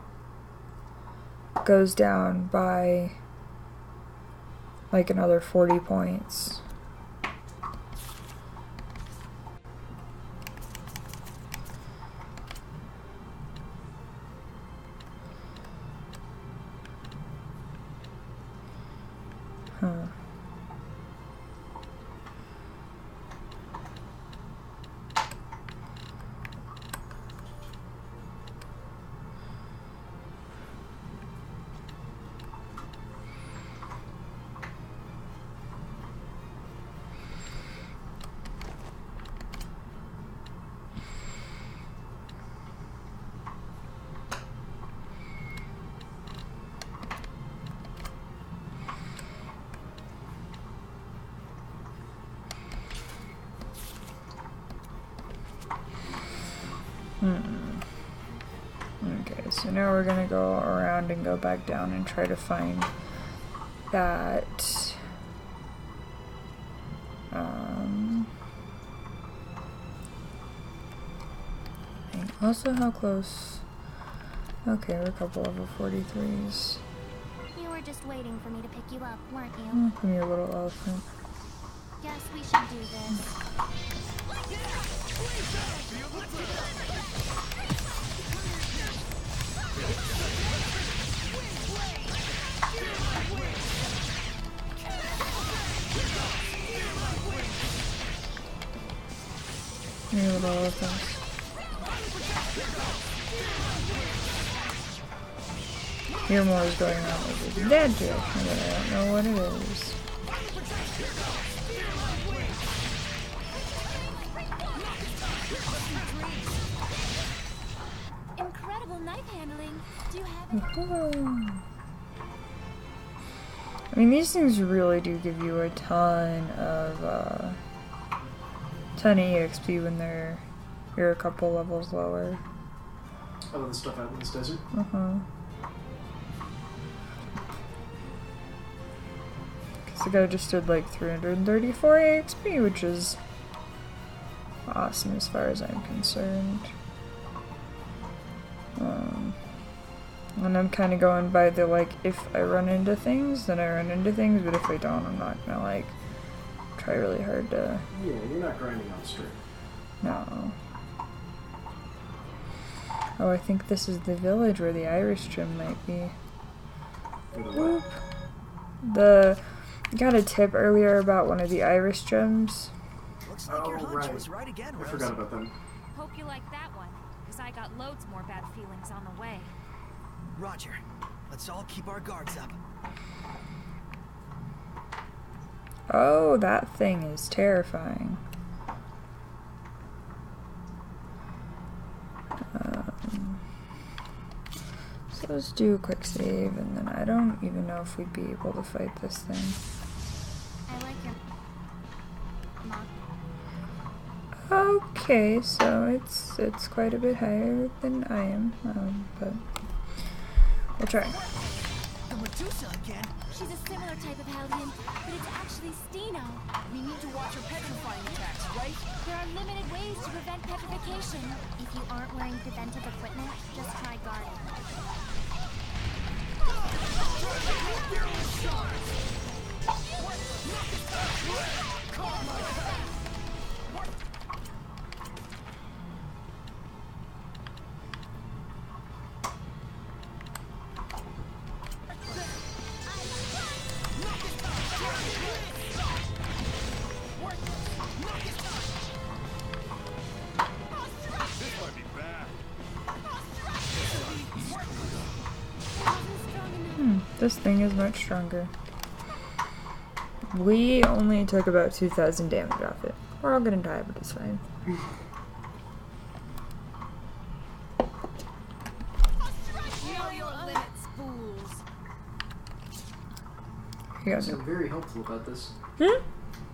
goes down by like another forty points. Huh. Hmm. Okay, so now we're gonna go around and go back down and try to find that. Um. and also, how close? Okay, we're a couple level forty-threes. You were just waiting for me to pick you up, weren't you? Oh, come here, little elephant. Guess we should do this. of all of this. Hear more is going on with the dead direction, but I don't know what it is. Incredible knife handling. Do you have Woohoo. I mean, these things really do give you a ton of, uh, ton of E X P when they're, you're a couple levels lower. Oh, the stuff out in this desert? Uh-huh. Because the guy just did like three hundred thirty-four E X P, which is awesome as far as I'm concerned. Um, and I'm kind of going by the, like, if I run into things, then I run into things, but if I don't, I'm not gonna, like, try really hard to... Yeah, you're not grinding on straight. No. Oh, I think this is the village where the Irish gym might be. Whoop. The... I got a tip earlier about one of the Irish gyms. Looks like Oh, your hunch right. was right again, I Rose. forgot about them. Hope you like that one, because I got loads more bad feelings on the way. Roger. Let's all keep our guards up. Oh, that thing is terrifying. Um, so let's do a quick save, and then I don't even know if we'd be able to fight this thing. I like your mom. Okay, so it's it's quite a bit higher than I am, um, but we'll try. The Medusa again? She's a similar type of Hellion, but it's actually Steno. We need to watch her petrifying attacks, right? There are limited ways to prevent petrification. If you aren't wearing preventive equipment, just try guarding. This might be bad. Hmm, this thing is much stronger. We only took about two thousand damage off it. We're all gonna die, but it's fine. Know your limits, fools. You You guys sound very helpful about this. Hmm?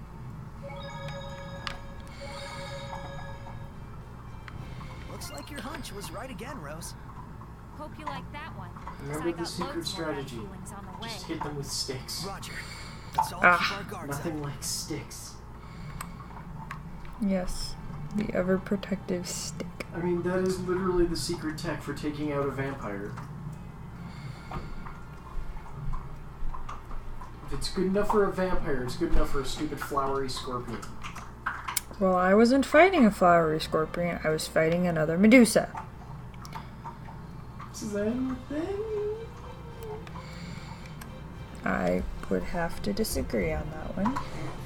Looks like your hunch was right again, Rose. Hope you like that one. 'cause Remember I the got secret loads more bad strategy. feelings on the way. Just hit them with sticks. Roger. Let's all Ah, keep our guards Nothing up. like sticks. Yes. The ever protective stick. I mean, that is literally the secret tech for taking out a vampire. If it's good enough for a vampire, it's good enough for a stupid flowery scorpion. Well, I wasn't fighting a flowery scorpion, I was fighting another Medusa. Is that anything? I would have to disagree on that one.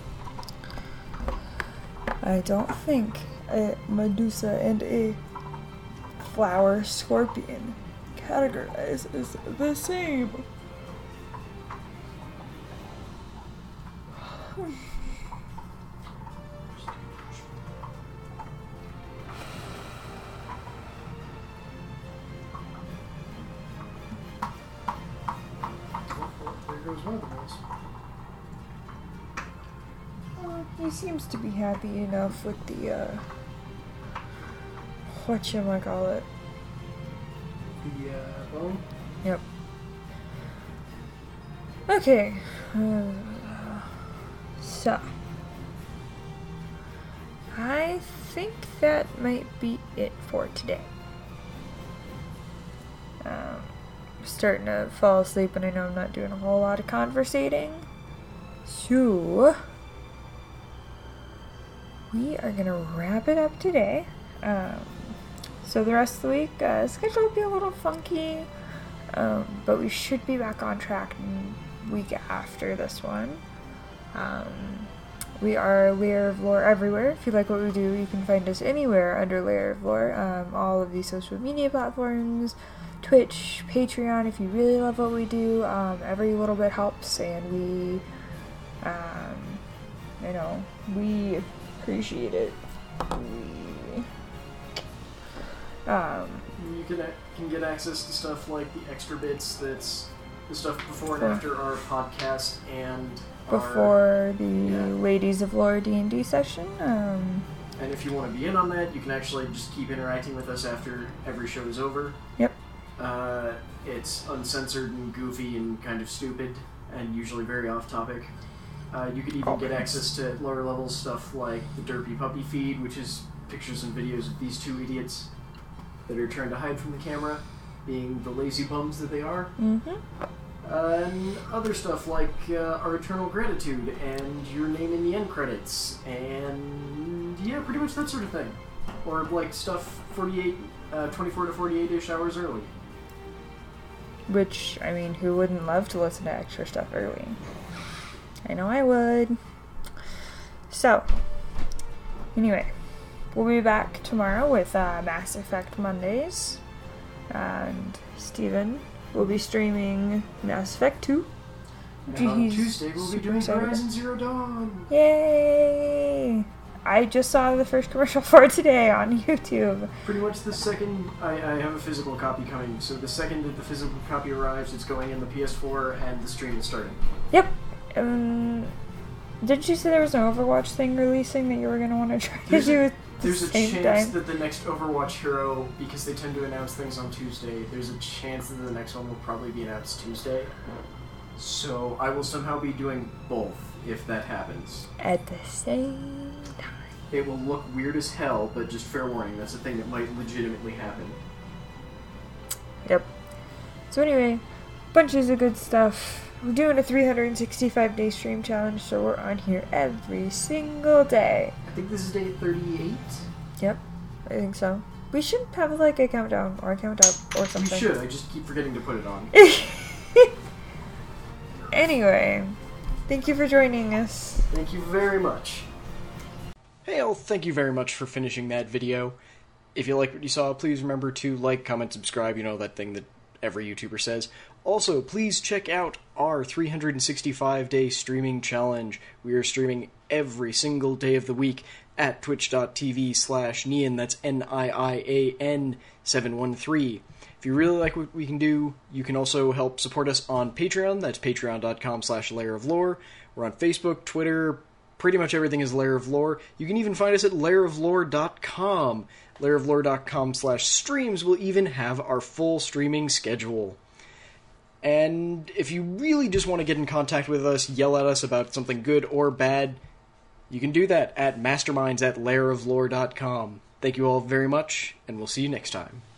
I don't think a Medusa and a flower scorpion categorize as the same. There goes one of the boys. Uh, he seems to be happy enough with the, uh, whatchamacallit. The uh, bone? Yep. Okay. Uh, so. I think that might be it for today. Um, starting to fall asleep and I know I'm not doing a whole lot of conversating. So, we are going to wrap it up today. Um, so the rest of the week, uh, schedule will be a little funky, um, but we should be back on track in week after this one. Um, we are Layer of Lore everywhere. If you like what we do, you can find us anywhere under Layer of Lore. Um, all of these social media platforms, Twitch, Patreon, if you really love what we do. Um, every little bit helps, and we, um, you know, we appreciate it. We, um, You can, can get access to stuff like the extra bits that's the stuff before and Sure. after our podcast and before our, the yeah. Ladies of Lore D and D session. Um, And if you want to be in on that, you can actually just keep interacting with us after every show is over. Yep. Uh, it's uncensored and goofy and kind of stupid, and usually very off-topic. Uh, you could even Always. get access to lower-level stuff like the Derpy Puppy feed, which is pictures and videos of these two idiots that are trying to hide from the camera, being the lazy bums that they are. mm-hmm. Uh, and other stuff like uh, our eternal gratitude and your name in the end credits, and yeah, pretty much that sort of thing. Or like stuff forty-eight, uh, twenty-four to forty-eight-ish hours early. Which, I mean, who wouldn't love to listen to extra stuff early? I know I would. So, anyway, we'll be back tomorrow with uh, Mass Effect Mondays, and Steven will be streaming Mass Effect two. And on He's Tuesday we'll be super doing excited. Horizon Zero Dawn. Yay! I just saw the first commercial for it today on YouTube. Pretty much the second, I, I have a physical copy coming, so the second that the physical copy arrives, it's going in the P S four and the stream is starting. Yep. Um, didn't you say there was an Overwatch thing releasing that you were going to want to try to There's do a, at the there's a same chance time? that the next Overwatch hero, because they tend to announce things on Tuesday, there's a chance that the next one will probably be announced Tuesday. So I will somehow be doing both if that happens. At the same time. It will look weird as hell, but just fair warning, that's a thing that might legitimately happen. Yep. So anyway, bunches of good stuff. We're doing a three hundred sixty-five day stream challenge, so we're on here every single day. I think this is day thirty-eight. Yep, I think so. We should have like a countdown or a count up or You something. should, I just keep forgetting to put it on. Anyway, thank you for joining us. Thank you very much. Hey all, thank you very much for finishing that video. If you liked what you saw, please remember to like, comment, subscribe, you know, that thing that every YouTuber says. Also, please check out our three hundred sixty-five day streaming challenge. We are streaming every single day of the week at twitch.tv slash Nian, that's N I I A N seven one three. If you really like what we can do, you can also help support us on Patreon, that's patreon.com slash layer of lore. We're on Facebook, Twitter, pretty much everything is Layer of Lore. You can even find us at layer of lore dot com. layer of lore dot com slash streams will even have our full streaming schedule. And if you really just want to get in contact with us, yell at us about something good or bad, you can do that at masterminds at layer of lore dot com. Thank you all very much, and we'll see you next time.